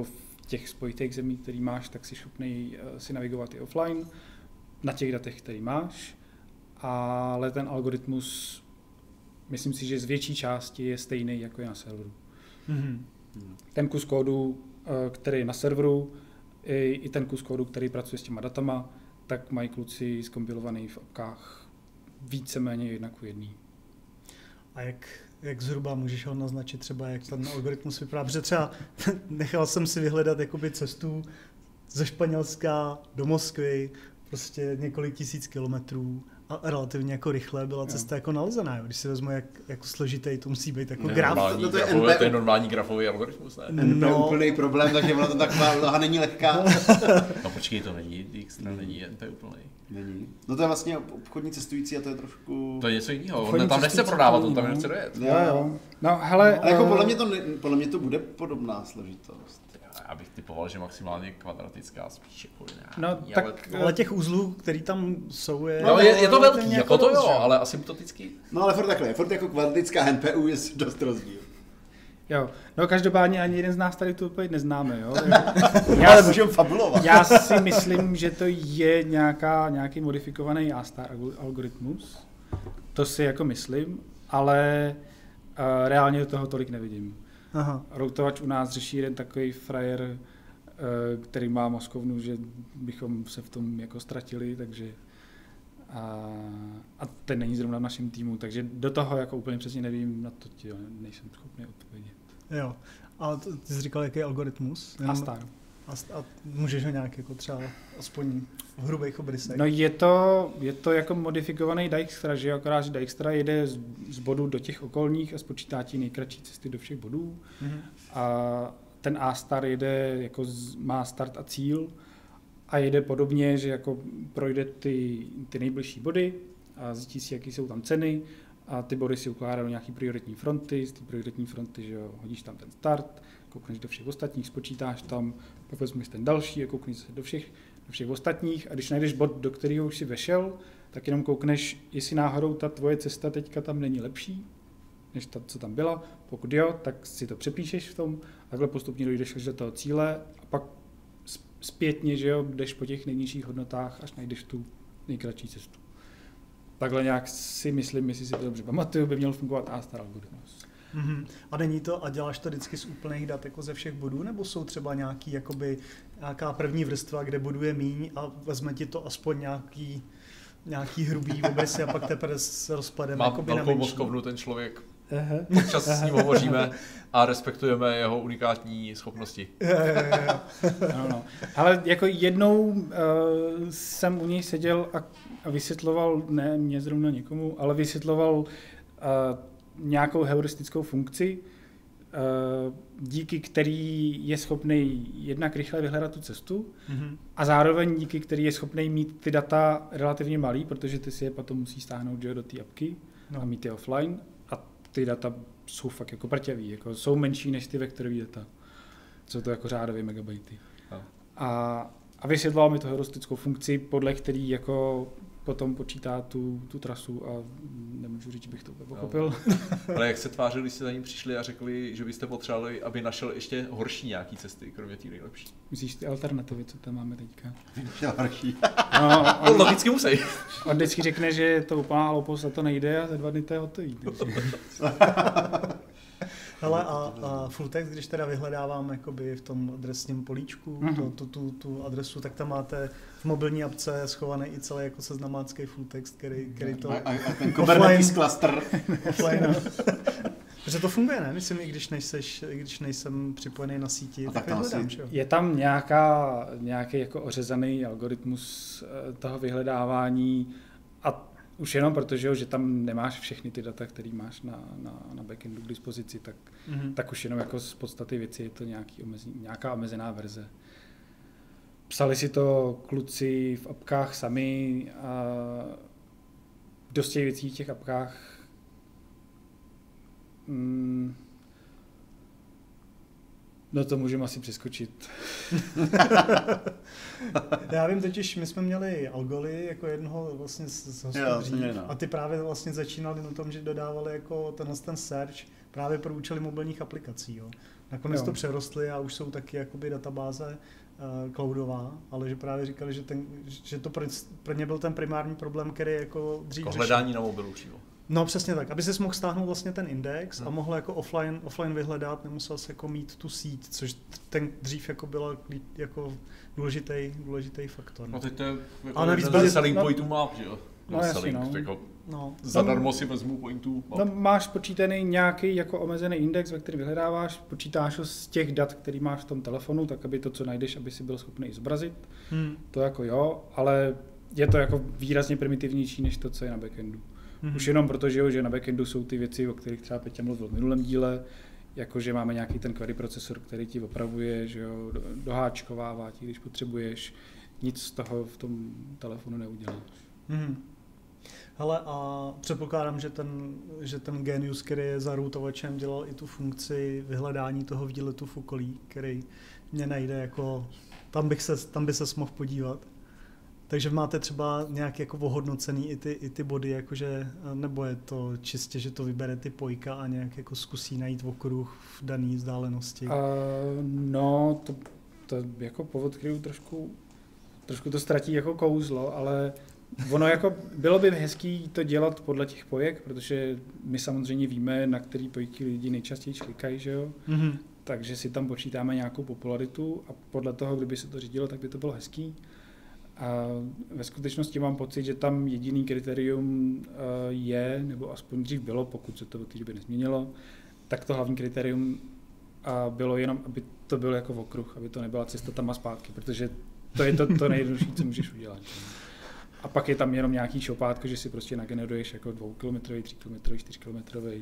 těch spojitých zemí, který máš, tak jsi schopný si navigovat i offline na těch datech, který máš, ale ten algoritmus, myslím si, že z větší části je stejný, jako je na serveru. Mm-hmm. Ten kus kódu, který je na serveru, i ten kus kódu, který pracuje s těma datama, tak mají kluci zkompilovaný v apkách víceméně jedna ku jedný. A jak zhruba můžeš ho naznačit třeba, jak ten algoritmus vypadá? Protože třeba nechal jsem si vyhledat jakoby cestu ze Španělska do Moskvy, prostě několik tisíc kilometrů a relativně jako rychle byla cesta jako nalezená. Jo. Když si vezmu, jak složitý to musí být jako graf. To je normální grafový algoritmus, ne? To je úplný problém, takže ono to taková úloha není lehká. No počkej, to není Dijkstra, není NP úplný. Není. No to je vlastně obchodní cestující a to je trošku... To je něco jiného, on tam nechce prodávat, on tam nechce dojet. Jo. No hele... Ale jako podle mě to bude podobná složitost. Já bych typoval, že maximálně kvadratická spíš jako no, tak, ale těch uzlů, který tam jsou, je to velký, jako to jo, ale asymptotický. No ale furt takhle, furt jako kvadratická NPU je dost rozdíl. Jo, no každopádně ani jeden z nás tady tu odpověď neznáme, jo. Ale můžeme fabulovat. Já si myslím, že to je nějaký modifikovaný A-star algoritmus, to si jako myslím, ale reálně do toho tolik nevidím. Aha. Routovač u nás řeší jeden takový frajer, který má mozkovnu, že bychom se v tom jako ztratili, takže a ten není zrovna v našem týmu, takže do toho jako úplně přesně nevím, na to ti nejsem schopný odpovědět. Jo, a ty jsi říkal, jaký je algoritmus? A-star. A můžeš ho nějak jako třeba aspoň v hrubých obrysech? No je to jako modifikovaný Dijkstra, že akorát, že Dijkstra jede z bodu do těch okolních a spočítá ti nejkratší cesty do všech bodů. Mm-hmm. A ten A-star jede, jako má start a cíl a jede podobně, že jako projde ty nejbližší body a zjistí si, jaký jsou tam ceny a ty body si ukládá do nějaký prioritní fronty, z té prioritní fronty, že jo, hodíš tam ten start, koukneš do všech ostatních, spočítáš tam, pak vezmeš ten další a koukneš se do všech ostatních a když najdeš bod, do kterého už si vešel, tak jenom koukneš, jestli náhodou ta tvoje cesta teďka tam není lepší, než ta, co tam byla. Pokud jo, tak si to přepíšeš v tom, takhle postupně dojdeš až do toho cíle a pak zpětně, že jo, jdeš po těch nejnižších hodnotách, až najdeš tu nejkratší cestu. Takhle nějak si myslím, jestli si to dobře pamatuju, by měl fungovat A-star algoritmus. Mm-hmm. A není to, a děláš to vždycky z úplných dat jako ze všech bodů, nebo jsou třeba nějaká první vrstva, kde bodů je míň a vezme ti to aspoň nějaký hrubý obrysy a pak teprve se rozpademe Mám jakoby na menší. velkou mozkovnu ten člověk. Občas s ním hovoříme a respektujeme jeho unikátní schopnosti. No. Ale jako jednou jsem u něj seděl a vysvětloval, ne mě zrovna někomu, ale vysvětloval nějakou heuristickou funkci, díky který je schopný jednak rychle vyhledat tu cestu a zároveň díky který je schopný mít ty data relativně malý, protože ty si je potom musí stáhnout do té apky a mít je offline a ty data jsou fakt jako prťavý, jako jsou menší než ty vektorové data. Jsou to jako řádově megabajty. A vysvětloval mi tu heuristickou funkci, podle který jako potom počítá tu trasu a nemůžu říct, že bych to pochopil. Ale jak se tvářili, když jste za ním přišli a řekli, že byste potřebovali, aby našel ještě horší nějaký cesty, kromě té nejlepší? Myslíš ty alternativy, co tam máme teďka? Horší. No, on logicky musí. On vždycky řekne, že je to úplná hloupost a to nejde a za 2 dny to je hotový. Hele, a full text, když teda vyhledávám jakoby v tom adresním políčku tu adresu, tak tam máte v mobilní apce schovaný i celý jako seznamácký full text, který to... A ten Kubernetes cluster. Offline, no. Protože to funguje, ne? Myslím, i když nejsem připojený na síti, tak vyhledám, že jo? Je tam nějaký jako ořezaný algoritmus toho vyhledávání a už jenom protože, že tam nemáš všechny ty data, které máš na backendu k dispozici, tak už jenom jako z podstaty věci je to nějaká omezená verze. Psali si to kluci v apkách sami a dost těch věcí v těch apkách no to můžeme asi přeskočit. Já vím totiž, my jsme měli Algoly jako jednoho vlastně z hostů a ty právě vlastně začínali na tom, že dodávali jako ten search právě pro účely mobilních aplikací. Jo. Nakonec to přerostly a už jsou taky jakoby databáze cloudová, ale že právě říkali, že to pro ně byl ten primární problém, který jako dřív řešil. Hledání na mobilu přímo. No přesně tak, aby si mohl stáhnout vlastně ten index a mohl jako offline vyhledat, nemusel se jako mít tu síť, což ten dřív jako byla jako důležitý faktor. No teď to je jako navíc jeden selling pointů map, že jo? No jasně, Zadarmo si vezmu pointů. No máš počítaný nějaký jako omezený index, ve který vyhledáváš, počítáš ho z těch dat, který máš v tom telefonu, tak aby to, co najdeš, aby si byl schopný zobrazit. To jako jo, ale je to jako výrazně primitivnější, než to, co je na backendu. Už jenom proto, že na backendu jsou ty věci, o kterých třeba Peťa mluvil v minulém díle, jakože máme nějaký ten query procesor, který ti opravuje, že jo, doháčkovává ti, když potřebuješ, nic z toho v tom telefonu neuděláš. Hele, a předpokládám, že ten Genius, který je za routovačem, dělal i tu funkci vyhledání toho výletu v okolí, který mě najde jako, tam by ses mohl podívat. Takže máte třeba nějak jako ohodnocený i ty body, jakože, nebo je to čistě, že to vybere ty pojka a nějak jako zkusí najít okruh v dané vzdálenosti? No, to jako po odkryju trošku to ztratí jako kouzlo, ale ono jako bylo by hezký to dělat podle těch pojek, protože my samozřejmě víme, na který pojky lidi nejčastěji klikají, že jo? Takže si tam počítáme nějakou popularitu a podle toho, kdyby se to řídilo, tak by to bylo hezký. A ve skutečnosti mám pocit, že tam jediný kritérium je, nebo aspoň dřív bylo, pokud se to od té doby nezměnilo, tak to hlavní kritérium bylo jenom, aby to byl jako okruh, aby to nebyla cesta tam a zpátky, protože to je to nejjednodušší, co můžeš udělat. A pak je tam jenom nějaký šopátko, že si prostě nageneruješ jako 2 kilometrový, 3 kilometrový, 4 kilometrový.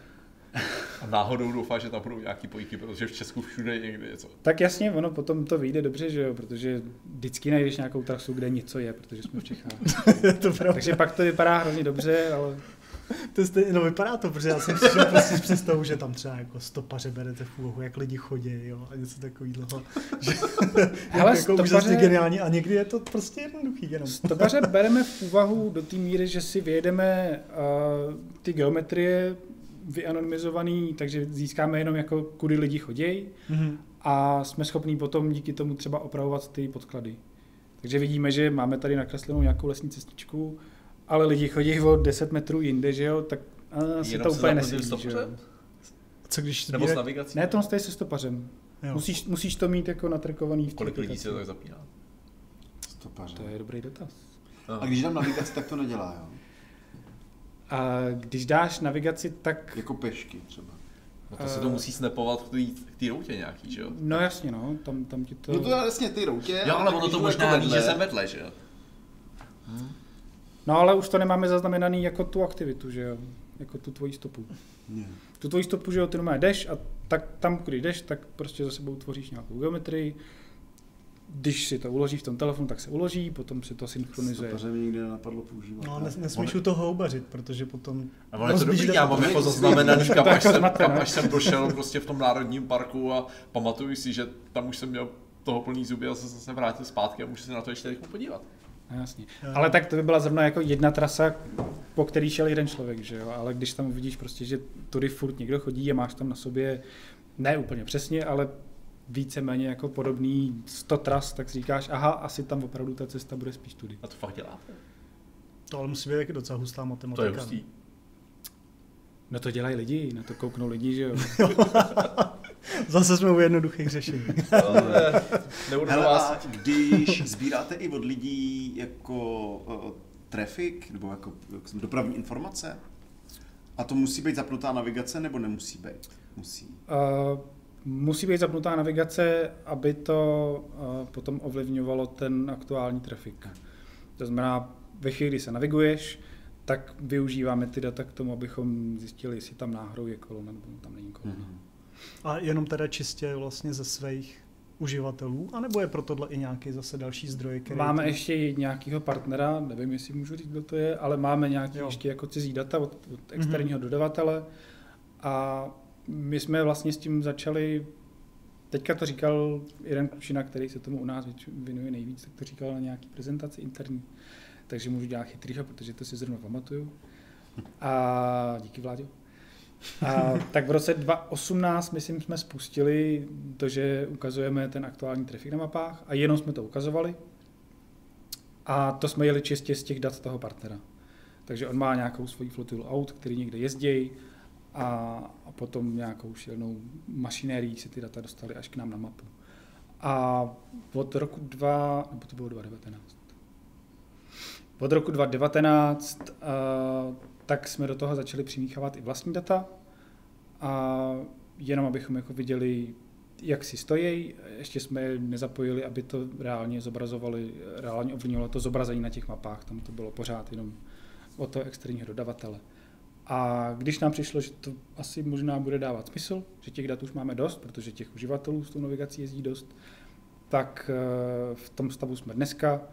A náhodou doufáš, že tam budou nějaký pojky, protože v Česku všude je někde něco. Tak jasně, ono potom to vyjde dobře, že jo, protože vždycky najdeš nějakou trasu, kde něco je, protože jsme v Čechách. Takže pak to vypadá hrozně dobře, ale... vypadá to, protože já jsem si prostě představu, že tam třeba jako stopaře berete v úvahu, jak lidi chodí, jo, a něco takového. Hele, jako úžasně geniální a někdy je to prostě jednoduchý jenom. Stopaře bereme v úvahu do té míry, že si vyjedeme ty geometrie vyanonymizovaný, takže získáme jenom jako kudy lidi chodí a jsme schopní potom díky tomu třeba opravovat ty podklady. Takže vidíme, že máme tady nakreslenou nějakou lesní cestičku, ale lidi chodí o 10 metrů jinde, že jo, tak se to úplně nesedí, že jo. Co když nebo s navigací? Ne, to stojí se stopařem. Musíš to mít jako natrkovaný v kolik lidí se to tak zapíná? Stopařem. To je dobrý dotaz. A když dám navigaci, tak to nedělá, jo? A když dáš navigaci, tak... Jako pešky třeba. No to se to musí snapovat k té routě nějaký, že jo? No jasně, no, tam ti to... No to je jasně ty routě. Jo, ale ono to možná ví, že jsem vedle, že jo? No ale už to nemáme zaznamenaný jako tu aktivitu, že jo? Jako tu tvoji stopu. Tu tvoji stopu, že jo, ty normálně jdeš a tak tam, když jdeš, tak prostě za sebou tvoříš nějakou geometrii. Když si to uloží v tom telefonu, tak se uloží, potom se to synchronizuje. Stopaře mi nikdy nenapadlo používat. No nesmíš u toho houbařit, protože potom... A ono je to dobrý, já mám jako zaznamenaný, kam až jsem prošel prostě v tom národním parku a pamatuju si, že tam už jsem měl toho plný zuby a se vrátil zpátky a můžu se na to ještě rychle podívat. Jasně. Ale tak to by byla zrovna jako jedna trasa, po který šel jeden člověk, že jo? Ale když tam uvidíš prostě, že tudy furt někdo chodí a máš tam na sobě, ne úplně přesně, ale víceméně jako podobný 100 tras, tak si říkáš, aha, asi tam opravdu ta cesta bude spíš tudy. A to fakt děláte? To ale musí být taky docela hustá matematika. To je hustý. No to dělají lidi, na to kouknou lidi, že jo. Zase jsme u jednoduchých řešení. Hele, a když sbíráte i od lidí jako traffic, nebo jako dopravní informace, a to musí být zapnutá navigace, nebo nemusí být? Musí. Musí být zapnutá navigace, aby to potom ovlivňovalo ten aktuální trafik. To znamená, ve chvíli, kdy se naviguješ, tak využíváme ty data k tomu, abychom zjistili, jestli tam náhodou je kolona, nebo tam není kolona. A jenom teda čistě vlastně ze svých uživatelů, anebo je pro tohle i nějaký zase další zdroj, který... Máme ještě nějakého partnera, nevím, jestli můžu říct, kdo to je, ale máme nějaký ještě jako cizí data od externího dodavatele a my jsme vlastně s tím začali, teďka to říkal jeden klučina, který se tomu u nás věnuje nejvíc, tak to říkal na nějaký prezentaci interní, takže můžu dělat chytrýho, protože to si zrovna pamatuju. A díky, Vláďo. Tak v roce 2018, myslím, jsme spustili to, že ukazujeme ten aktuální trafik na mapách a jenom jsme to ukazovali. A to jsme jeli čistě z těch dat toho partnera. Takže on má nějakou svoji flotilu aut, který někde jezdí a potom nějakou šílenou mašinérii se ty data dostaly až k nám na mapu. A od roku 2019. Od roku 2019 tak jsme do toho začali přimíchávat i vlastní data a jenom abychom jako viděli, jak si stojí. Ještě jsme je nezapojili, aby to reálně zobrazovali, reálně ovlivňovalo to zobrazení na těch mapách, tam to bylo pořád jenom od toho externího dodavatele. A když nám přišlo, že to asi možná bude dávat smysl, že těch dat už máme dost, protože těch uživatelů s tou navigací jezdí dost, tak v tom stavu jsme dneska,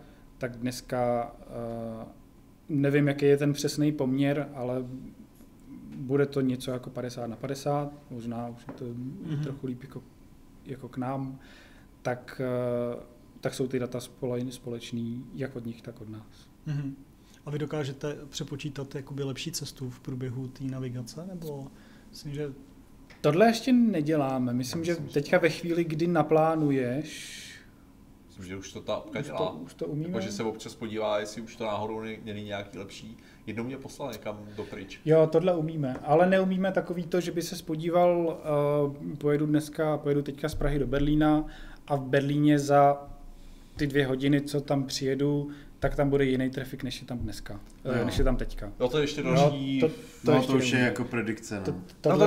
nevím, jaký je ten přesný poměr, ale bude to něco jako 50/50, možná už je to trochu líp jako k nám, tak jsou ty data společný jak od nich, tak od nás. Mm-hmm. A vy dokážete přepočítat jakoby lepší cestu v průběhu té navigace, nebo myslím, že... Tohle ještě neděláme. Myslím, že teďka ve chvíli, kdy naplánuješ... Myslím, že už to ta apka dělá. Už to umíme. Jako, že se občas podívá, jestli už to náhodou není nějaký lepší. Jednou mě poslal někam dopryč. Jo, tohle umíme, ale neumíme takový to, že by se spodíval, pojedu teďka z Prahy do Berlína a v Berlíně za ty 2 hodiny, co tam přijedu, tak tam bude jiný trafik, než je tam dneska, než je tam teďka. No to ještě další... To už je jako predikce, no.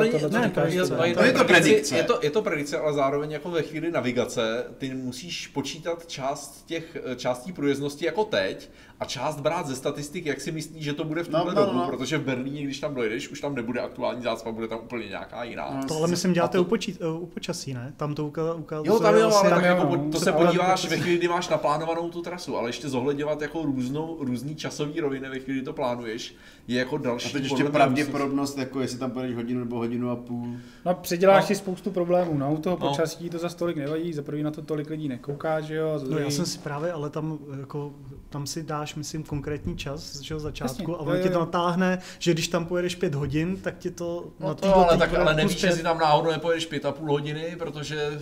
Je to predikce. Je to predikce, ale zároveň jako ve chvíli navigace ty musíš počítat částí průjezdnosti jako teď a část brát ze statistik, jak si myslíš, že to bude v tuhle dobu, protože v Berlíně, když tam dojdeš, už tam nebude aktuální zácpa, bude tam úplně nějaká jiná. To ale myslím děláte u počasí, ne? Tam to ukázalo. Jo, tam jo, ale tak jako to se podíváš ve chvíli, kdy máš naplánovanou tu trasu, ale ještě zohledňovat jako různý časový roviny ve chvíli, kdy to plánuješ, je jako další. A teď ještě pravděpodobnost, jako jestli tam pojedeš hodinu nebo hodinu a půl. No předěláš si spoustu problémů, no, u toho počasí to za tolik nevadí, za první na to tolik lidí nekouká, že jo. No, já jsem si právě, ale tam si dáš, myslím, konkrétní čas, že jo, začátku, a on ti to natáhne, že když tam pojedeš 5 hodin, tak ti to na ale nevíš, že si tam náhodou nepojedeš 5,5 hodiny, protože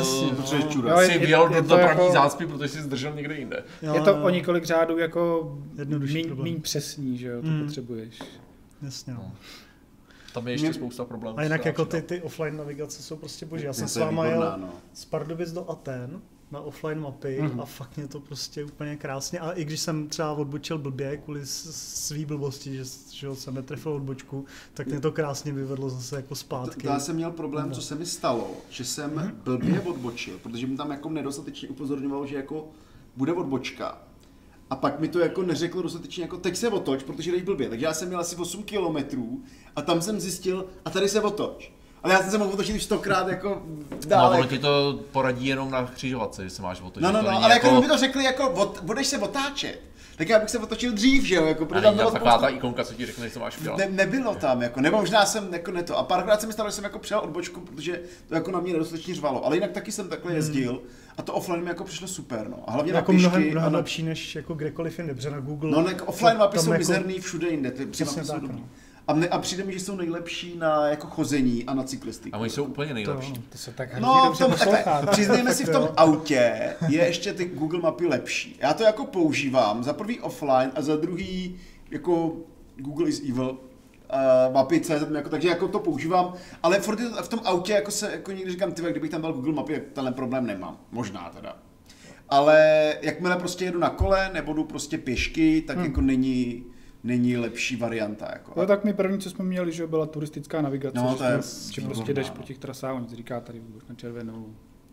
jsi vyjel do dopravní zácpy, protože jsi zdržel někde jinde. Je to o několik řádů jako méně přesný, že jo, to potřebuješ. Jasně, no. Tam je ještě spousta problémů. A jinak jako ty offline navigace jsou prostě boží. Já jsem s váma jel z Pardubic do Aten na offline mapy a fakt mě to prostě úplně krásně. A i když jsem třeba odbočil blbě kvůli svý blbosti, že jsem netrefil odbočku, tak mě to krásně vyvedlo zase jako zpátky. Já jsem měl problém, co se mi stalo, že jsem blbě odbočil, protože mi tam jako nedostatečně upozorňovalo, že jako bude odbočka. A pak mi to jako neřeklo dostatečně, jako teď se otoč, protože jdeš blbě. Takže já jsem měl asi 8 kilometrů a tam jsem zjistil, a tady se otoč. Ale já jsem se mohl otočit už 100krát jako dále. No, ono ti to poradí jenom na křižovatce, že se máš otočit. No, ale jako by to řekli, jako budeš se otáčet. Tak já bych se otočil dřív, že jo, jako protože tam bylo taková ta ikonka, co ti řekne, že to máš udělat. Nebylo tam, jako, nebo možná jsem jako neto. A párkrát se mi stalo, že jsem jako přijal odbočku, protože to jako na mě nedostatečně řvalo. Ale jinak taky jsem takhle jezdil a to offline mi jako přišlo super, no. A hlavně jako na pěšky. Mnohem lepší než jako kdekoliv jinde, protože na Google. No, jako offline mapy jsou mizerný všude jinde, ty mapy jsou dobrý. A přijde mi, že jsou nejlepší na jako chození a na cyklistiku. A oni jsou úplně nejlepší. To se tak dobře poslouchá. Přiznejme si, v tom autě je ještě ty Google mapy lepší. Já to jako používám, za prvý offline a za druhý jako Google is evil. Mapy CZ, jako, takže jako to používám, ale v tom autě jako se jako někdy říkám, kdybych tam dal Google mapy, tak tenhle problém nemám. Možná teda. Ale jakmile prostě jedu na kole nebo jdu prostě pěšky, tak jako není lepší varianta. Jako. No tak my první, co jsme měli, že byla turistická navigace, no, že prostě jdeš po těch trasách, on říká tady na červenou.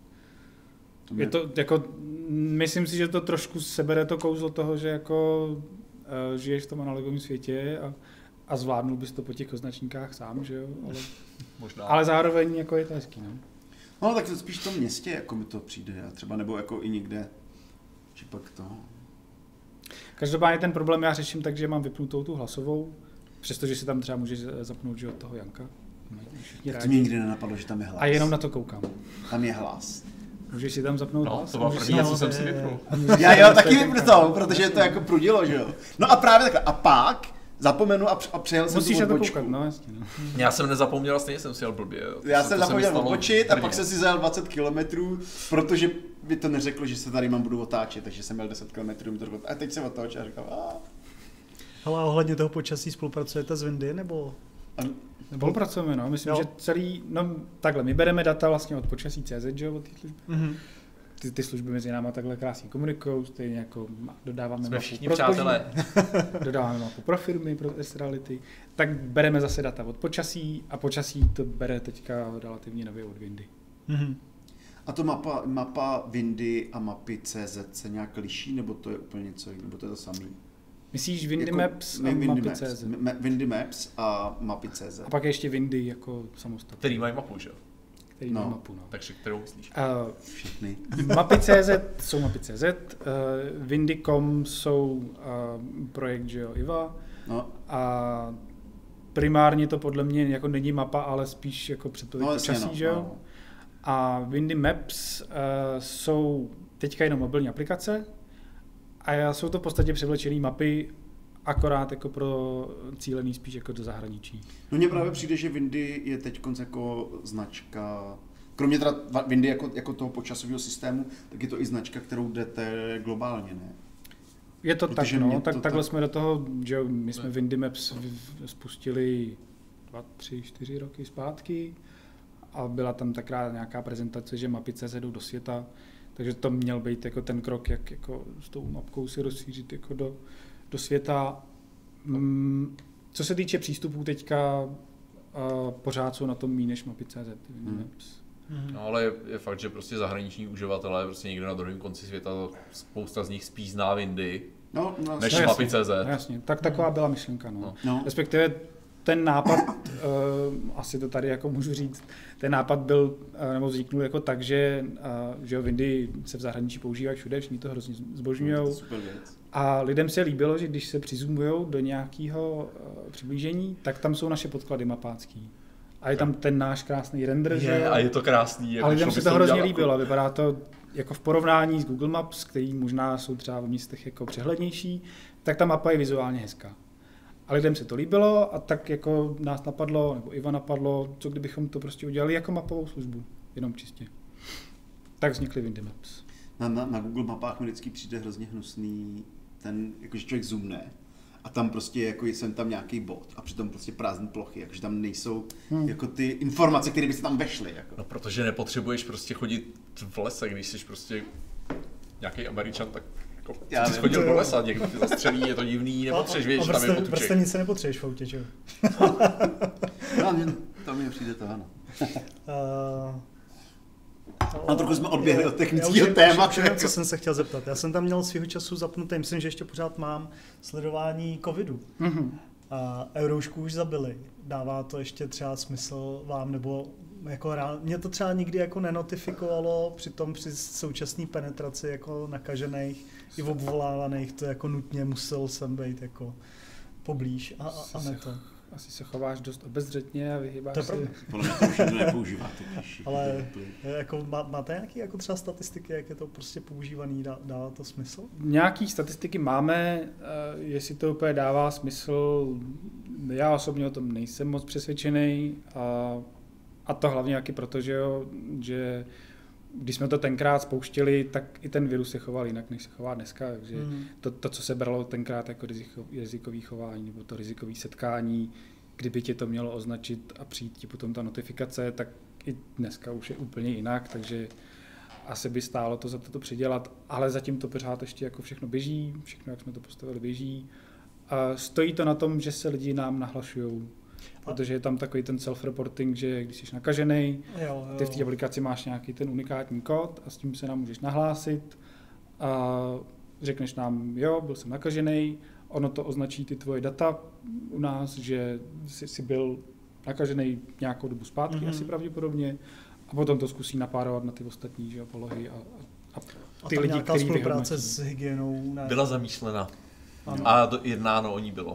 Je to jako, myslím si, že to trošku sebere to kouzlo toho, že jako žiješ v tom analogovém světě a zvládnul bys to po těch označníkách sám, že jo, ale zároveň jako je to hezký, no. No tak spíš v tom městě, jako mi to přijde, třeba nebo jako i někde, či pak to. Každopádně ten problém já řeším tak, že mám vypnutou tu hlasovou, přestože si tam třeba můžeš zapnout, že od toho Janka. To mě nikdy nenapadlo, že tam je hlas. A jenom na to koukám. Tam je hlas. Můžeš si tam zapnout hlas. To byla první, co jsem si vypnul. Já taky vypnu to, protože to jako prudilo, že jo. No a právě takhle. A pak zapomenu a přejel jsem Musíš tu na to odbočku. koukat, no jasně. No. Já jsem nezapomněl, stejně jsem si jel blbě. Já jsem zapomněl stalo odbočit a prvně. pak jsem si zajel 20 km, protože by to neřeklo, že se tady budu otáčet, takže jsem měl 10 km, mi to řekl, a teď se otáčel a říkal, Ale ohledně toho počasí spolupracujete s Windy, nebo? Spolupracujeme, no. Myslím, že celý, no takhle, my bereme data vlastně od počasí.cz, že jo, od té služby. Ty služby mezi náma takhle krásně komunikují, stejně jako dodáváme Jsme mapu všichni pro přátelé. dodáváme mapu pro firmy, pro S-Reality, tak bereme zase data od počasí a počasí to bere teďka relativně nově od Windy. A to mapa Windy a mapy CZ se nějak liší, nebo to je úplně něco jiného, nebo to je to samé? Myslíš Windy Jako, Maps ne, a Windy mapy Maps. CZ? Windy Maps a mapy CZ. A pak je ještě Windy jako samostatný. Který mají mapu, že jo? Který má mapu, no. Takže kterou myslíš? Všechny. Mapy.cz jsou mapy.cz, Windy.com jsou projekt, že jo, IVA. No. A primárně to podle mě jako není mapa, ale spíš jako předpověď počasí, že jo. No. A Windy Maps jsou teďka jenom mobilní aplikace a jsou to v podstatě převlečené mapy, akorát jako pro cílený spíš jako do zahraničí. No mně právě přijde, že Windy je teď jako značka, kromě teda Windy jako toho počasového systému, tak je to i značka, kterou jdete globálně, ne? Je to Protože tak, no, to takhle jsme do toho, že my jsme Windy Maps spustili 2, 3, 4 roky zpátky a byla tam takrát nějaká prezentace, že mapy.cz jdou do světa, takže to měl být jako ten krok, jak jako s tou mapkou si rozšířit jako do světa. Co se týče přístupů teďka, pořád jsou na tom méně než mapy.cz. Maps. No ale je fakt, že prostě zahraniční uživatelé, prostě někde na druhém konci světa, spousta z nich spíš zná Windy, než mapy.cz. Jasně, tak taková byla myšlenka. No. Respektive ten nápad, asi to tady jako můžu říct, ten nápad byl, nebo vzniknul jako tak, že Windy se v zahraničí používají všude, všichni to hrozně zbožňujou. A lidem se líbilo, že když se přizumujou do nějakého přiblížení, tak tam jsou naše podklady mapácký. A je tam ten náš krásný render, že? A je to krásný. Jako a lidem se to hrozně líbilo. Vypadá to jako v porovnání s Google Maps, který možná jsou třeba v městech jako přehlednější, tak ta mapa je vizuálně hezká. A lidem se to líbilo a tak jako nás napadlo, nebo Iva napadlo, co kdybychom to prostě udělali jako mapovou službu, jenom čistě. Tak vznikly Windy Maps. Na Google mapách mi vždycky přijde hrozně hnusný ten, jakože člověk zoomne a tam prostě jako jsem tam nějaký bod a přitom prostě prázdné plochy, jakože tam nejsou jako ty informace, které by se tam vešly. Jako. No protože nepotřebuješ prostě chodit v lese, když jsi prostě nějaký Američan, tak jako jsi chodil do lesa, někdo ty zastřelí, je to divný, nepotřebuješ vědět, že tam je potůček. Prostě nic se nepotřebuješ v autě, že jo? To mi přijde to, ano. A trochu jsme odběhli od technického tématu. Co jsem se chtěl zeptat. Já jsem tam měl svýho času zapnutý, myslím, že ještě pořád mám sledování covidu. A Euroušku už zabili. Dává to ještě třeba smysl vám, nebo jako mě to třeba nikdy jako nenotifikovalo, přitom při současné penetraci jako nakažených i obvolávaných to jako nutně musel jsem být jako poblíž a ne to. Asi se chováš dost obezřetně a vyhýbáš si. Podle mě to už nikdo nepoužívá. Ale jako, máte nějaké jako třeba statistiky, jak je to prostě používaný, dává to smysl? Nějaký statistiky máme, jestli to úplně dává smysl, já osobně o tom nejsem moc přesvědčený a to hlavně taky proto, že když jsme to tenkrát spouštěli, tak i ten virus se choval jinak, než se chová dneska, takže to, co se bralo tenkrát jako rizikový chování nebo to rizikové setkání, kdyby tě to mělo označit a přijít ti potom ta notifikace, tak i dneska už je úplně jinak, takže asi by stálo to za to předělat, ale zatím to pořád ještě jako všechno běží, všechno, jak jsme to postavili, běží. A stojí to na tom, že se lidi nám nahlašujou, protože je tam takový ten self-reporting, že když jsi nakažený, ty v té aplikaci máš nějaký ten unikátní kód a s tím se nám můžeš nahlásit a řekneš nám, jo, byl jsem nakažený, ono to označí ty tvoje data u nás, že jsi byl nakažený nějakou dobu zpátky, asi pravděpodobně, a potom to zkusí napárovat na ty ostatní, že, polohy a ty lidi, nějaká spolupráce s hygienou? Ne. Byla zamýšlena a jednáno o ní bylo.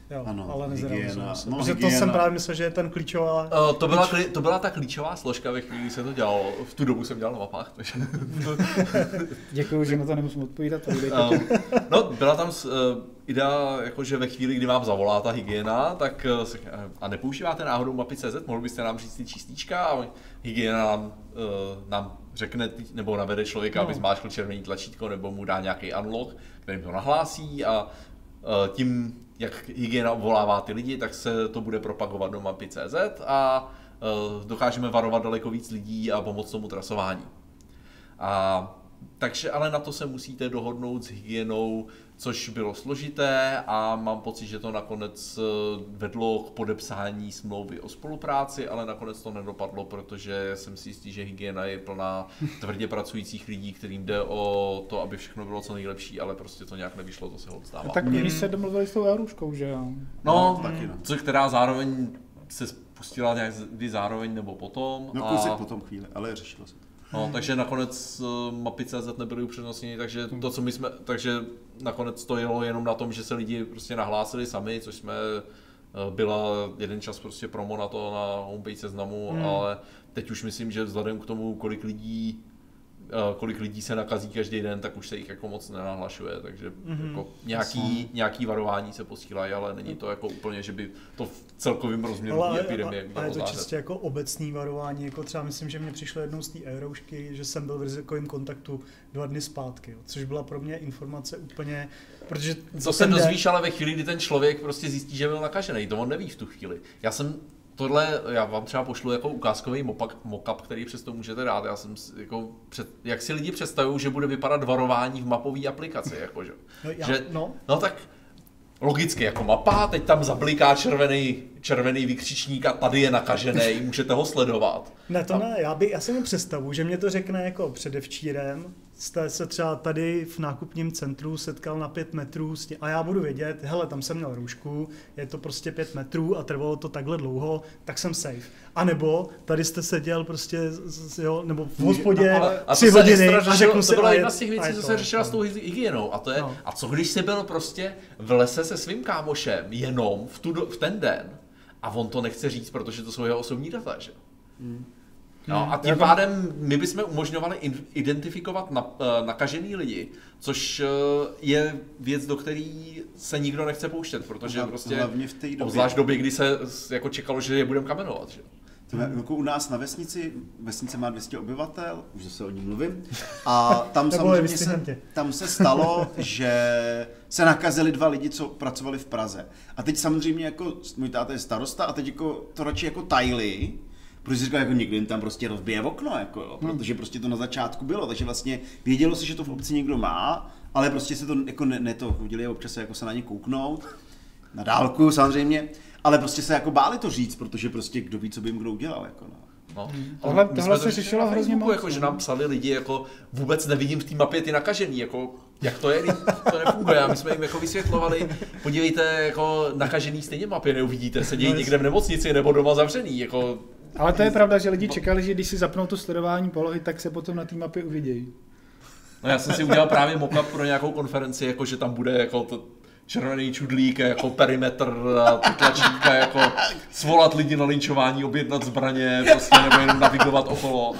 Jo, Ano, ale hygiena. se. No, Protože to hygiena. jsem právě myslel, že je ten klíčová... To byla ta klíčová složka, ve chvíli, kdy se to dělalo. V tu dobu jsem dělal na mapách. Takže... Děkuju, že na to nemusím odpovídat. No, byla tam idea, jakože ve chvíli, kdy vám zavolá ta hygiena, tak a nepoužíváte náhodou mapy.cz, mohl byste nám říct ty číslička a hygiena nám řekne, nebo navede člověka, aby zmáčkl červený tlačítko, nebo mu dá nějaký unlock, kterým to nahlásí a tím, jak hygiena obvolává ty lidi, tak se to bude propagovat do mapy.cz a dokážeme varovat daleko víc lidí a pomoct tomu trasování. Takže ale na to se musíte dohodnout s hygienou, což bylo složité a mám pocit, že to nakonec vedlo k podepsání smlouvy o spolupráci, ale nakonec to nedopadlo, protože jsem si jistý, že hygiena je plná tvrdě pracujících lidí, kterým jde o to, aby všechno bylo co nejlepší, ale prostě to nějak nevyšlo, to se odstává. Tak oni se domluvili s tou Euruškou, že jo? No, která zároveň se spustila nějak zároveň nebo potom. No kousek potom chvíli, ale řešilo se to. No, takže nakonec mapy.cz nebyly upřednostněny, takže nakonec to jelo jenom na tom, že se lidi prostě nahlásili sami, což byla jeden čas prostě promo na to na homepage Seznamu, ale teď už myslím, že vzhledem k tomu, kolik lidí se nakazí každý den, tak už se jich jako moc nenahlašuje, takže jako nějaký varování se posílají, ale není to jako úplně, že by to v celkovým rozměru epidemie udělalo. Ale je to čistě jako obecný varování, jako třeba myslím, že mě přišlo jednou z té Euroušky, že jsem byl v rizikovém kontaktu 2 dny zpátky, což byla pro mě informace úplně, protože... Co se dozvíš, ale ve chvíli, kdy ten člověk prostě zjistí, že byl nakažený, to on neví v tu chvíli. Já vám třeba pošlu jako ukázkový mock-up, který přesto můžete dát. Já jsem jako jak si lidi představují, že bude vypadat varování v mapové aplikaci, jakože. No tak logicky jako mapa, teď tam zabliká červený vykřičník a tady je nakažený, můžete ho sledovat. Ne, to ne, já si mi představu, že mě to řekne jako předevčírem, jste se třeba tady v nákupním centru setkal na 5 metrů a já budu vědět, hele, tam jsem měl roušku, je to prostě 5 metrů a trvalo to takhle dlouho, tak jsem safe. A nebo tady jste seděl prostě, nebo v hospodě 3 hodiny a řeknu si... To byla jedna z těch věcí, co se řešila s tou hygienou. A to je, a co když jsi byl prostě v lese se svým kámošem jenom v ten den a on to nechce říct, protože to jsou jeho osobní data, že? No a tím pádem my bychom umožňovali identifikovat nakažený lidi, což je věc, do které se nikdo nechce pouštět, protože prostě obzvlášť v době, kdy se jako čekalo, že je budeme kamenovat. Že? Jako u nás na vesnice má 200 obyvatel, už zase o ní mluvím, a tam tam se stalo, že se nakazili 2 lidi, co pracovali v Praze. A teď samozřejmě jako můj táta je starosta a teď jako to radši jako tajili, protože si říkal, jako někdo jim tam prostě rozbije okno, jako jo, protože prostě to na začátku bylo, takže vlastně vědělo se, že to v obci někdo má, ale prostě se to jako chodili občas jako se na ně kouknout, na dálku samozřejmě, ale prostě se jako báli to říct, protože prostě kdo ví, co by jim kdo udělal, jako no. Tohle se řešilo hrozně moc. Jako, že nám psali lidi, jako vůbec nevidím v té mapě ty nakažený, jako jak to je, to nefunguje. A my jsme jim jako vysvětlovali, podívejte, jako nakažený stejně mapě neuvidíte, sedějí někde v nemocnici nebo doma zavřený, jako... Ale to je pravda, že lidi čekali, že když si zapnou to sledování polohy, tak se potom na té mapě uvidějí. No já jsem si udělal právě mock-up pro nějakou konferenci, jako že tam bude jako to červený čudlík, jako perimetr a ty tlačítka, jako svolat lidi na linčování, objednat zbraně, prostě nebo jenom navigovat okolo.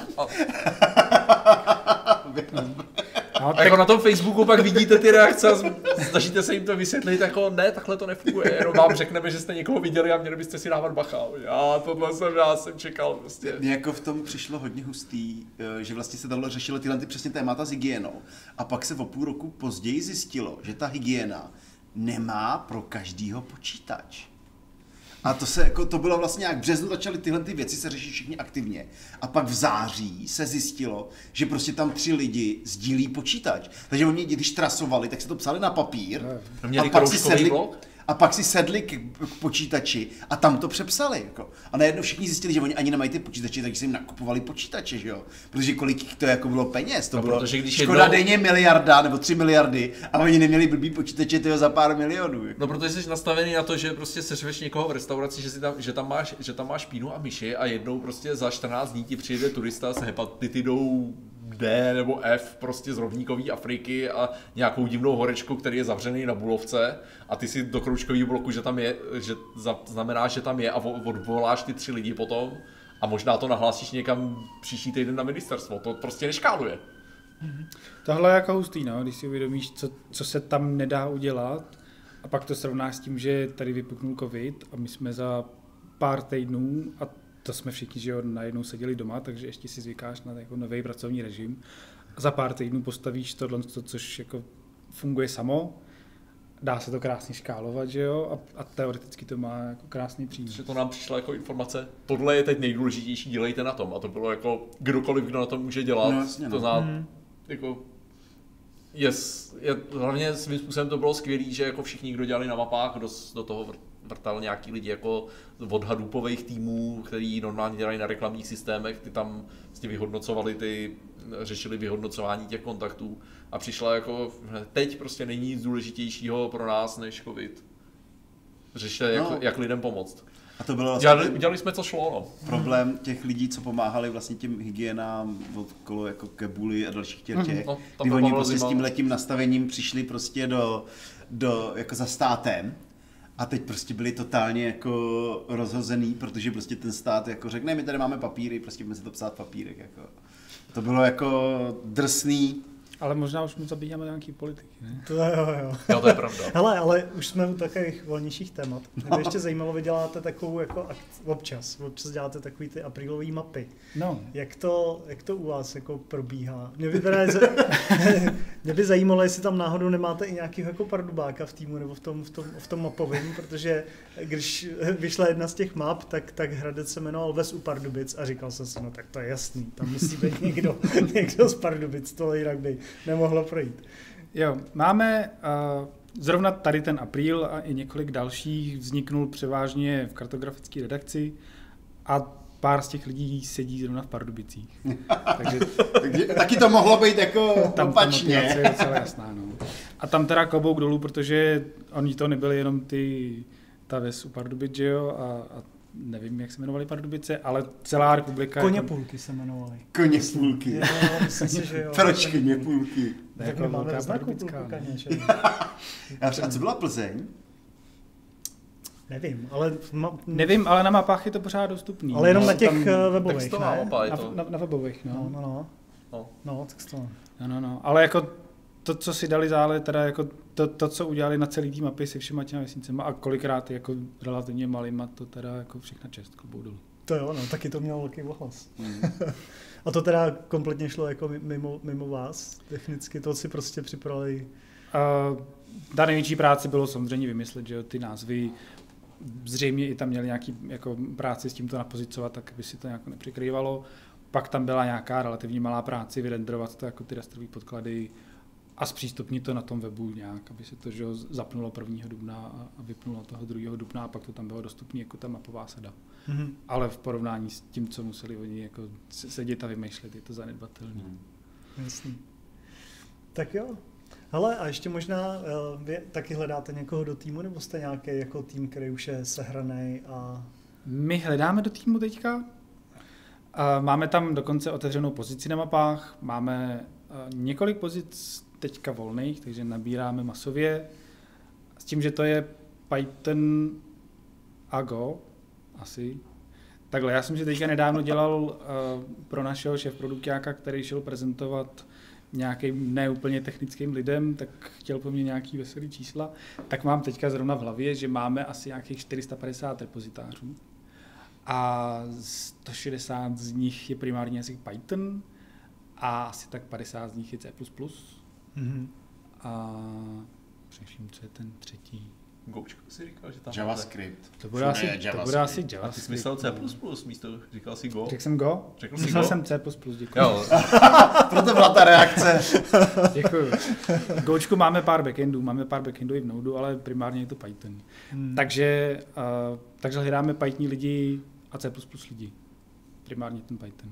A jako na tom Facebooku pak vidíte ty reakce a snažíte se jim to vysvětlit, jako ne, takhle to nefunguje, jenom vám řekneme, že jste někoho viděli a měli byste si dávat bacha. Já jsem čekal prostě. Mně jako v tom přišlo hodně hustý, že vlastně se tohle řešilo tyhle přesně témata s hygienou a pak se o půl roku později zjistilo, že ta hygiena nemá pro každýho počítač. A to bylo vlastně jak v březnu začaly tyhle ty věci se řešit všichni aktivně. A pak v září se zjistilo, že prostě tam 3 lidi sdílí počítač. Takže oni, když trasovali, tak se to psali na papír. A pak si sedli k počítači a tam to přepsali. Jako. A najednou všichni zjistili, že oni ani nemají ty počítače, takže si jim nakupovali počítače, že jo? Protože kolik to jako bylo peněz, to bylo škoda denně miliarda nebo 3 miliardy a oni neměli blbý počítače tyho za pár milionů. Jako. No protože jsi nastavený na to, že prostě seřveš někoho v restauraci, že tam máš pínu a myši a jednou prostě za 14 dní ti přijde turista s hepatitidou D nebo F prostě z rovníkové Afriky a nějakou divnou horečku, který je zavřený na Bulovce a ty si do kroužkového bloku, že tam je, že znamená, že tam je a odvoláš ty 3 lidi potom a možná to nahlásíš někam příští týden na ministerstvo. To prostě neškáluje. Tohle je jako hustý, no, když si uvědomíš, co se tam nedá udělat a pak to srovnáš s tím, že tady vypuknul covid a my jsme za pár týdnů, a to jsme všichni, že jo, najednou seděli doma, takže ještě si zvykáš na jako nový pracovní režim a za pár týdnů postavíš tohle, což jako funguje samo, dá se to krásně škálovat, že jo, a teoreticky to má jako krásný přínos. Že to nám přišla jako informace, tohle je teď nejdůležitější, dělejte na tom a to bylo jako kdokoliv, kdo na tom může dělat, no, jasně, to zná, jako hlavně svým způsobem to bylo skvělý, že jako všichni, kdo dělali na mapách, do toho vrtal nějaký lidi jako od Hadoopových týmů, který normálně dělají na reklamních systémech, ty tam vlastně vyhodnocovali řešili vyhodnocování těch kontaktů a přišla jako, teď prostě není nic důležitějšího pro nás než covid. Řešili, jak lidem pomoct. A to bylo vlastně dělali jsme, co šlo, no. Problém těch lidí, co pomáhali vlastně těm hygienám okolo jako Kebuly a dalších těch, kdy oni prostě s tímhletím nastavením přišli prostě do jako za státem a teď prostě byli totálně jako rozhozený, protože prostě ten stát jako řekne, my tady máme papíry, prostě budeme si to psát v papírech, jako. To bylo jako drsný. Ale možná už mu zabíjáme nějaký politiky, ne? To jo. Jo, to je pravda. Hele, ale už jsme u takových volnějších témat. Mě by ještě zajímalo, vy děláte takovou jako občas děláte takový ty aprílový mapy. No. Jak to u vás jako probíhá? Mě by zajímalo, jestli tam náhodou nemáte i nějakého jako pardubáka v týmu nebo v tom mapovém, protože když vyšla jedna z těch map, tak Hradec se jmenoval Ves u Pardubic a říkal jsem si, no tak to je jasný, tam musí být někdo z Pardubic, to jinak by nemohlo projít. Jo, máme zrovna tady ten apríl a i několik dalších vzniknul převážně v kartografické redakci a pár z těch lidí sedí zrovna v Pardubicích. Takže taky to mohlo být jako tam opačně. Ta motivace je docela jasná, no. A tam teda klobouk dolů, protože oni to nebyli jenom ta Ves u Pardubic, že jo, a nevím, jak se jmenovali Pardubice, ale celá republika... Koněpůlky se jmenovali. Koněpůlky. Jo, myslím si, že jo. Proč Koněpůlky? Tak my máme ve znaku půlku kaně, že? A co byla Plzeň? Nevím, ale... Nevím, ale na mapách je to pořád dostupný. Ale jenom na těch webových, ne? Na webových, no. No, textová. No, ale jako to, co si dali zále, teda jako to, co udělali na celý tým mapy se všema těma vesnicema a kolikrát jako relativně malýma, to teda jako všechna čest, klobouk dolů. To jo, no, taky to mělo velký ohlas. A to teda kompletně šlo jako mimo vás, technicky, to si prostě připravili? Ta největší práce bylo samozřejmě vymyslet, že jo, ty názvy, zřejmě i tam měli nějaký jako práci s tím to napozicovat, tak aby si to nějak nepřikrývalo. Pak tam byla nějaká relativně malá práce vyrenderovat to jako ty rastrový podklady a zpřístupnit to na tom webu nějak, aby se to že zapnulo 1. dubna a vypnulo toho 2. dubna a pak to tam bylo dostupné jako ta mapová sada. Mm-hmm. Ale v porovnání s tím, co museli oni jako sedět a vymýšlet, je to zanedbatelné. Jasný. Tak jo. Hele, a ještě možná vy taky hledáte někoho do týmu, nebo jste nějaký jako tým, který už je sehranej a... My hledáme do týmu teďka. Máme tam dokonce otevřenou pozici na mapách, máme několik pozic teďka volných, takže nabíráme masově. S tím, že to je Python a Go, asi. Takhle, já jsem si teďka nedávno dělal pro našeho šéfprodukťáka, který šel prezentovat nějakým neúplně technickým lidem, tak chtěl po mně nějaký veselý čísla. Tak mám teďka zrovna v hlavě, že máme asi nějakých 450 repozitářů. A 160 z nich je primárně asi Python a asi tak 50 z nich je C++. Mm-hmm. A přemýšlím, co je ten třetí. Goučko si říkal, že tam JavaScript. To bude asi JavaScript. A ty jsi myslel C++ místo, říkal jsi Go? Řekl jsem Go? Myslel jsem C++, děkuji. Jo. Proto byla ta reakce. Děkuji. V Goučku máme pár backendů i v Node, ale primárně je to Python. Takže hledáme Python lidi a C++ lidi. Primárně ten Python.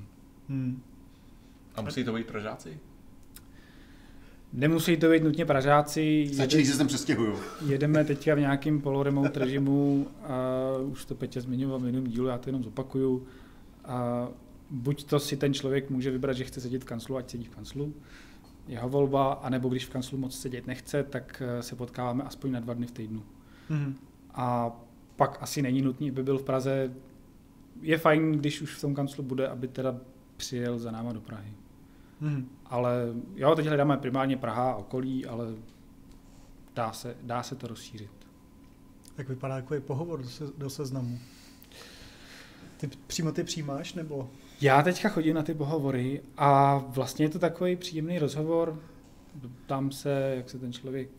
A musí to být Pražáci? Nemusí to být nutně Pražáci. Stačí, že se sem přestěhuju. Jedeme teďka v nějakým poloremote režimu, a už to Peťa zmiňoval v minulém dílu, já to jenom zopakuju. A buď to si ten člověk může vybrat, že chce sedět v kanclu, ať sedí v kanclu, jeho volba, anebo když v kanclu moc sedět nechce, tak se potkáváme aspoň na 2 dny v týdnu. A pak asi není nutný, aby byl v Praze. Je fajn, když už v tom kanclu bude, aby teda přijel za náma do Prahy. Ale jo, teď hledáme primárně Praha a okolí, ale dá se to rozšířit. Jak vypadá takový pohovor do seznamu? Ty přijímáš, nebo? Já teďka chodím na ty pohovory a vlastně je to takový příjemný rozhovor. Ptám se, jak se ten člověk,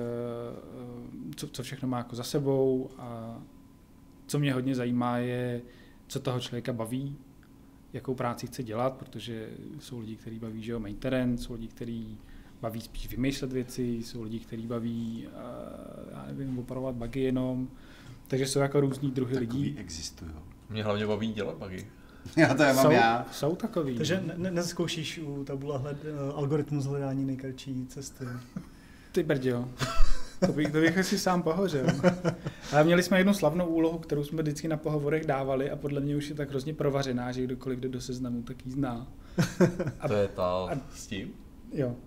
co všechno má jako za sebou, a co mě hodně zajímá je, co toho člověka baví, jakou práci chce dělat, protože jsou lidi, kteří baví, že jo, maintenance, jsou lidi, kteří baví spíš vymýšlet věci, jsou lidi, kteří baví, já nevím, opravovat bugy jenom, takže jsou jako různý druhy lidí. Takový existují. Mě hlavně baví dělat bugy. Jsou takový. Takže nezkoušíš u tabula algoritmus hledání nejkratší cesty. Ty brďo. To bych si sám pohořel. Ale měli jsme jednu slavnou úlohu, kterou jsme vždycky na pohovorech dávali a podle mě už je tak hrozně provařená, že kdokoliv jde do seznamu, tak ji zná. To je ta s tím? Jo.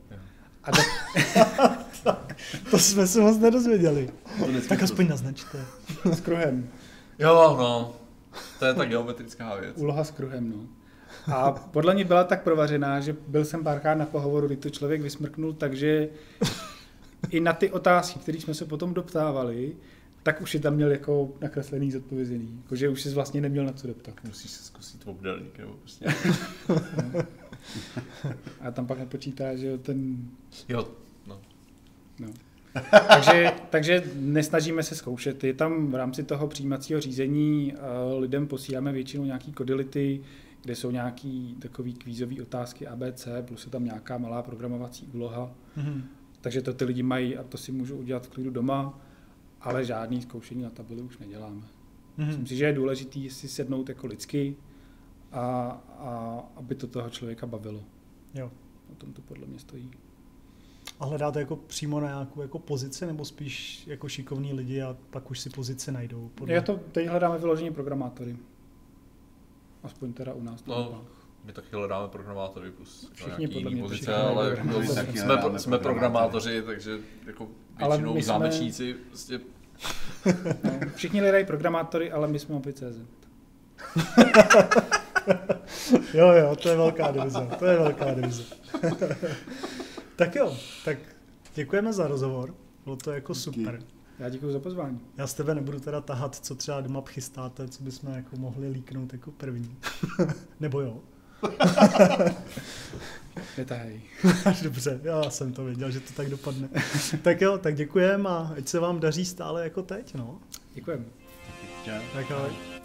To jsme se moc nedozvěděli. Tak aspoň naznačte. S kruhem. Jo, no. To je ta geometrická věc. Úloha s kruhem, no. A podle mě byla tak provařená, že byl jsem párkrát na pohovoru, kdy to člověk vysmrknul, takže i na ty otázky, které jsme se potom doptávali, tak už je tam měl jako nakreslený, zodpovězený. Jakože už si vlastně neměl na co doptat. Musíš se zkusit obdélník, nebo prostě. A tam pak nepočítá, že ten... Jo, no. Takže nesnažíme se zkoušet. Je tam v rámci toho přijímacího řízení lidem posíláme většinou nějaký kodility, kde jsou nějaký takový kvízový otázky ABC, plus je tam nějaká malá programovací úloha. Takže to ty lidi mají a to si můžou udělat v klidu doma, ale žádný zkoušení na tabuli už neděláme. Myslím si, že je důležité si sednout jako lidsky a aby to toho člověka bavilo. Jo. O tom to podle mě stojí. A hledáte jako přímo na nějakou jako pozici, nebo spíš jako šikovní lidi a pak už si pozici najdou? Teď hledáme vyloženě programátory. Aspoň teda u nás. My taky hledáme programátory plus všichni jiný pozice, ale jsme programátoři, takže jako většinou zámečníci prostě... Všichni hledají programátory, ale my jsme Mapy.cz. Jo, to je velká divize. Tak jo, tak děkujeme za rozhovor, bylo to jako super. Já děkuji za pozvání. Já z tebe nebudu teda tahat, co třeba doma chystáte, co bychom jako mohli líknout jako první. Nebo jo? Netahej. Dobře, já jsem to věděl, že to tak dopadne. Tak jo, tak děkujeme a ať se vám daří stále jako teď, no. Děkujeme. Tak ahoj.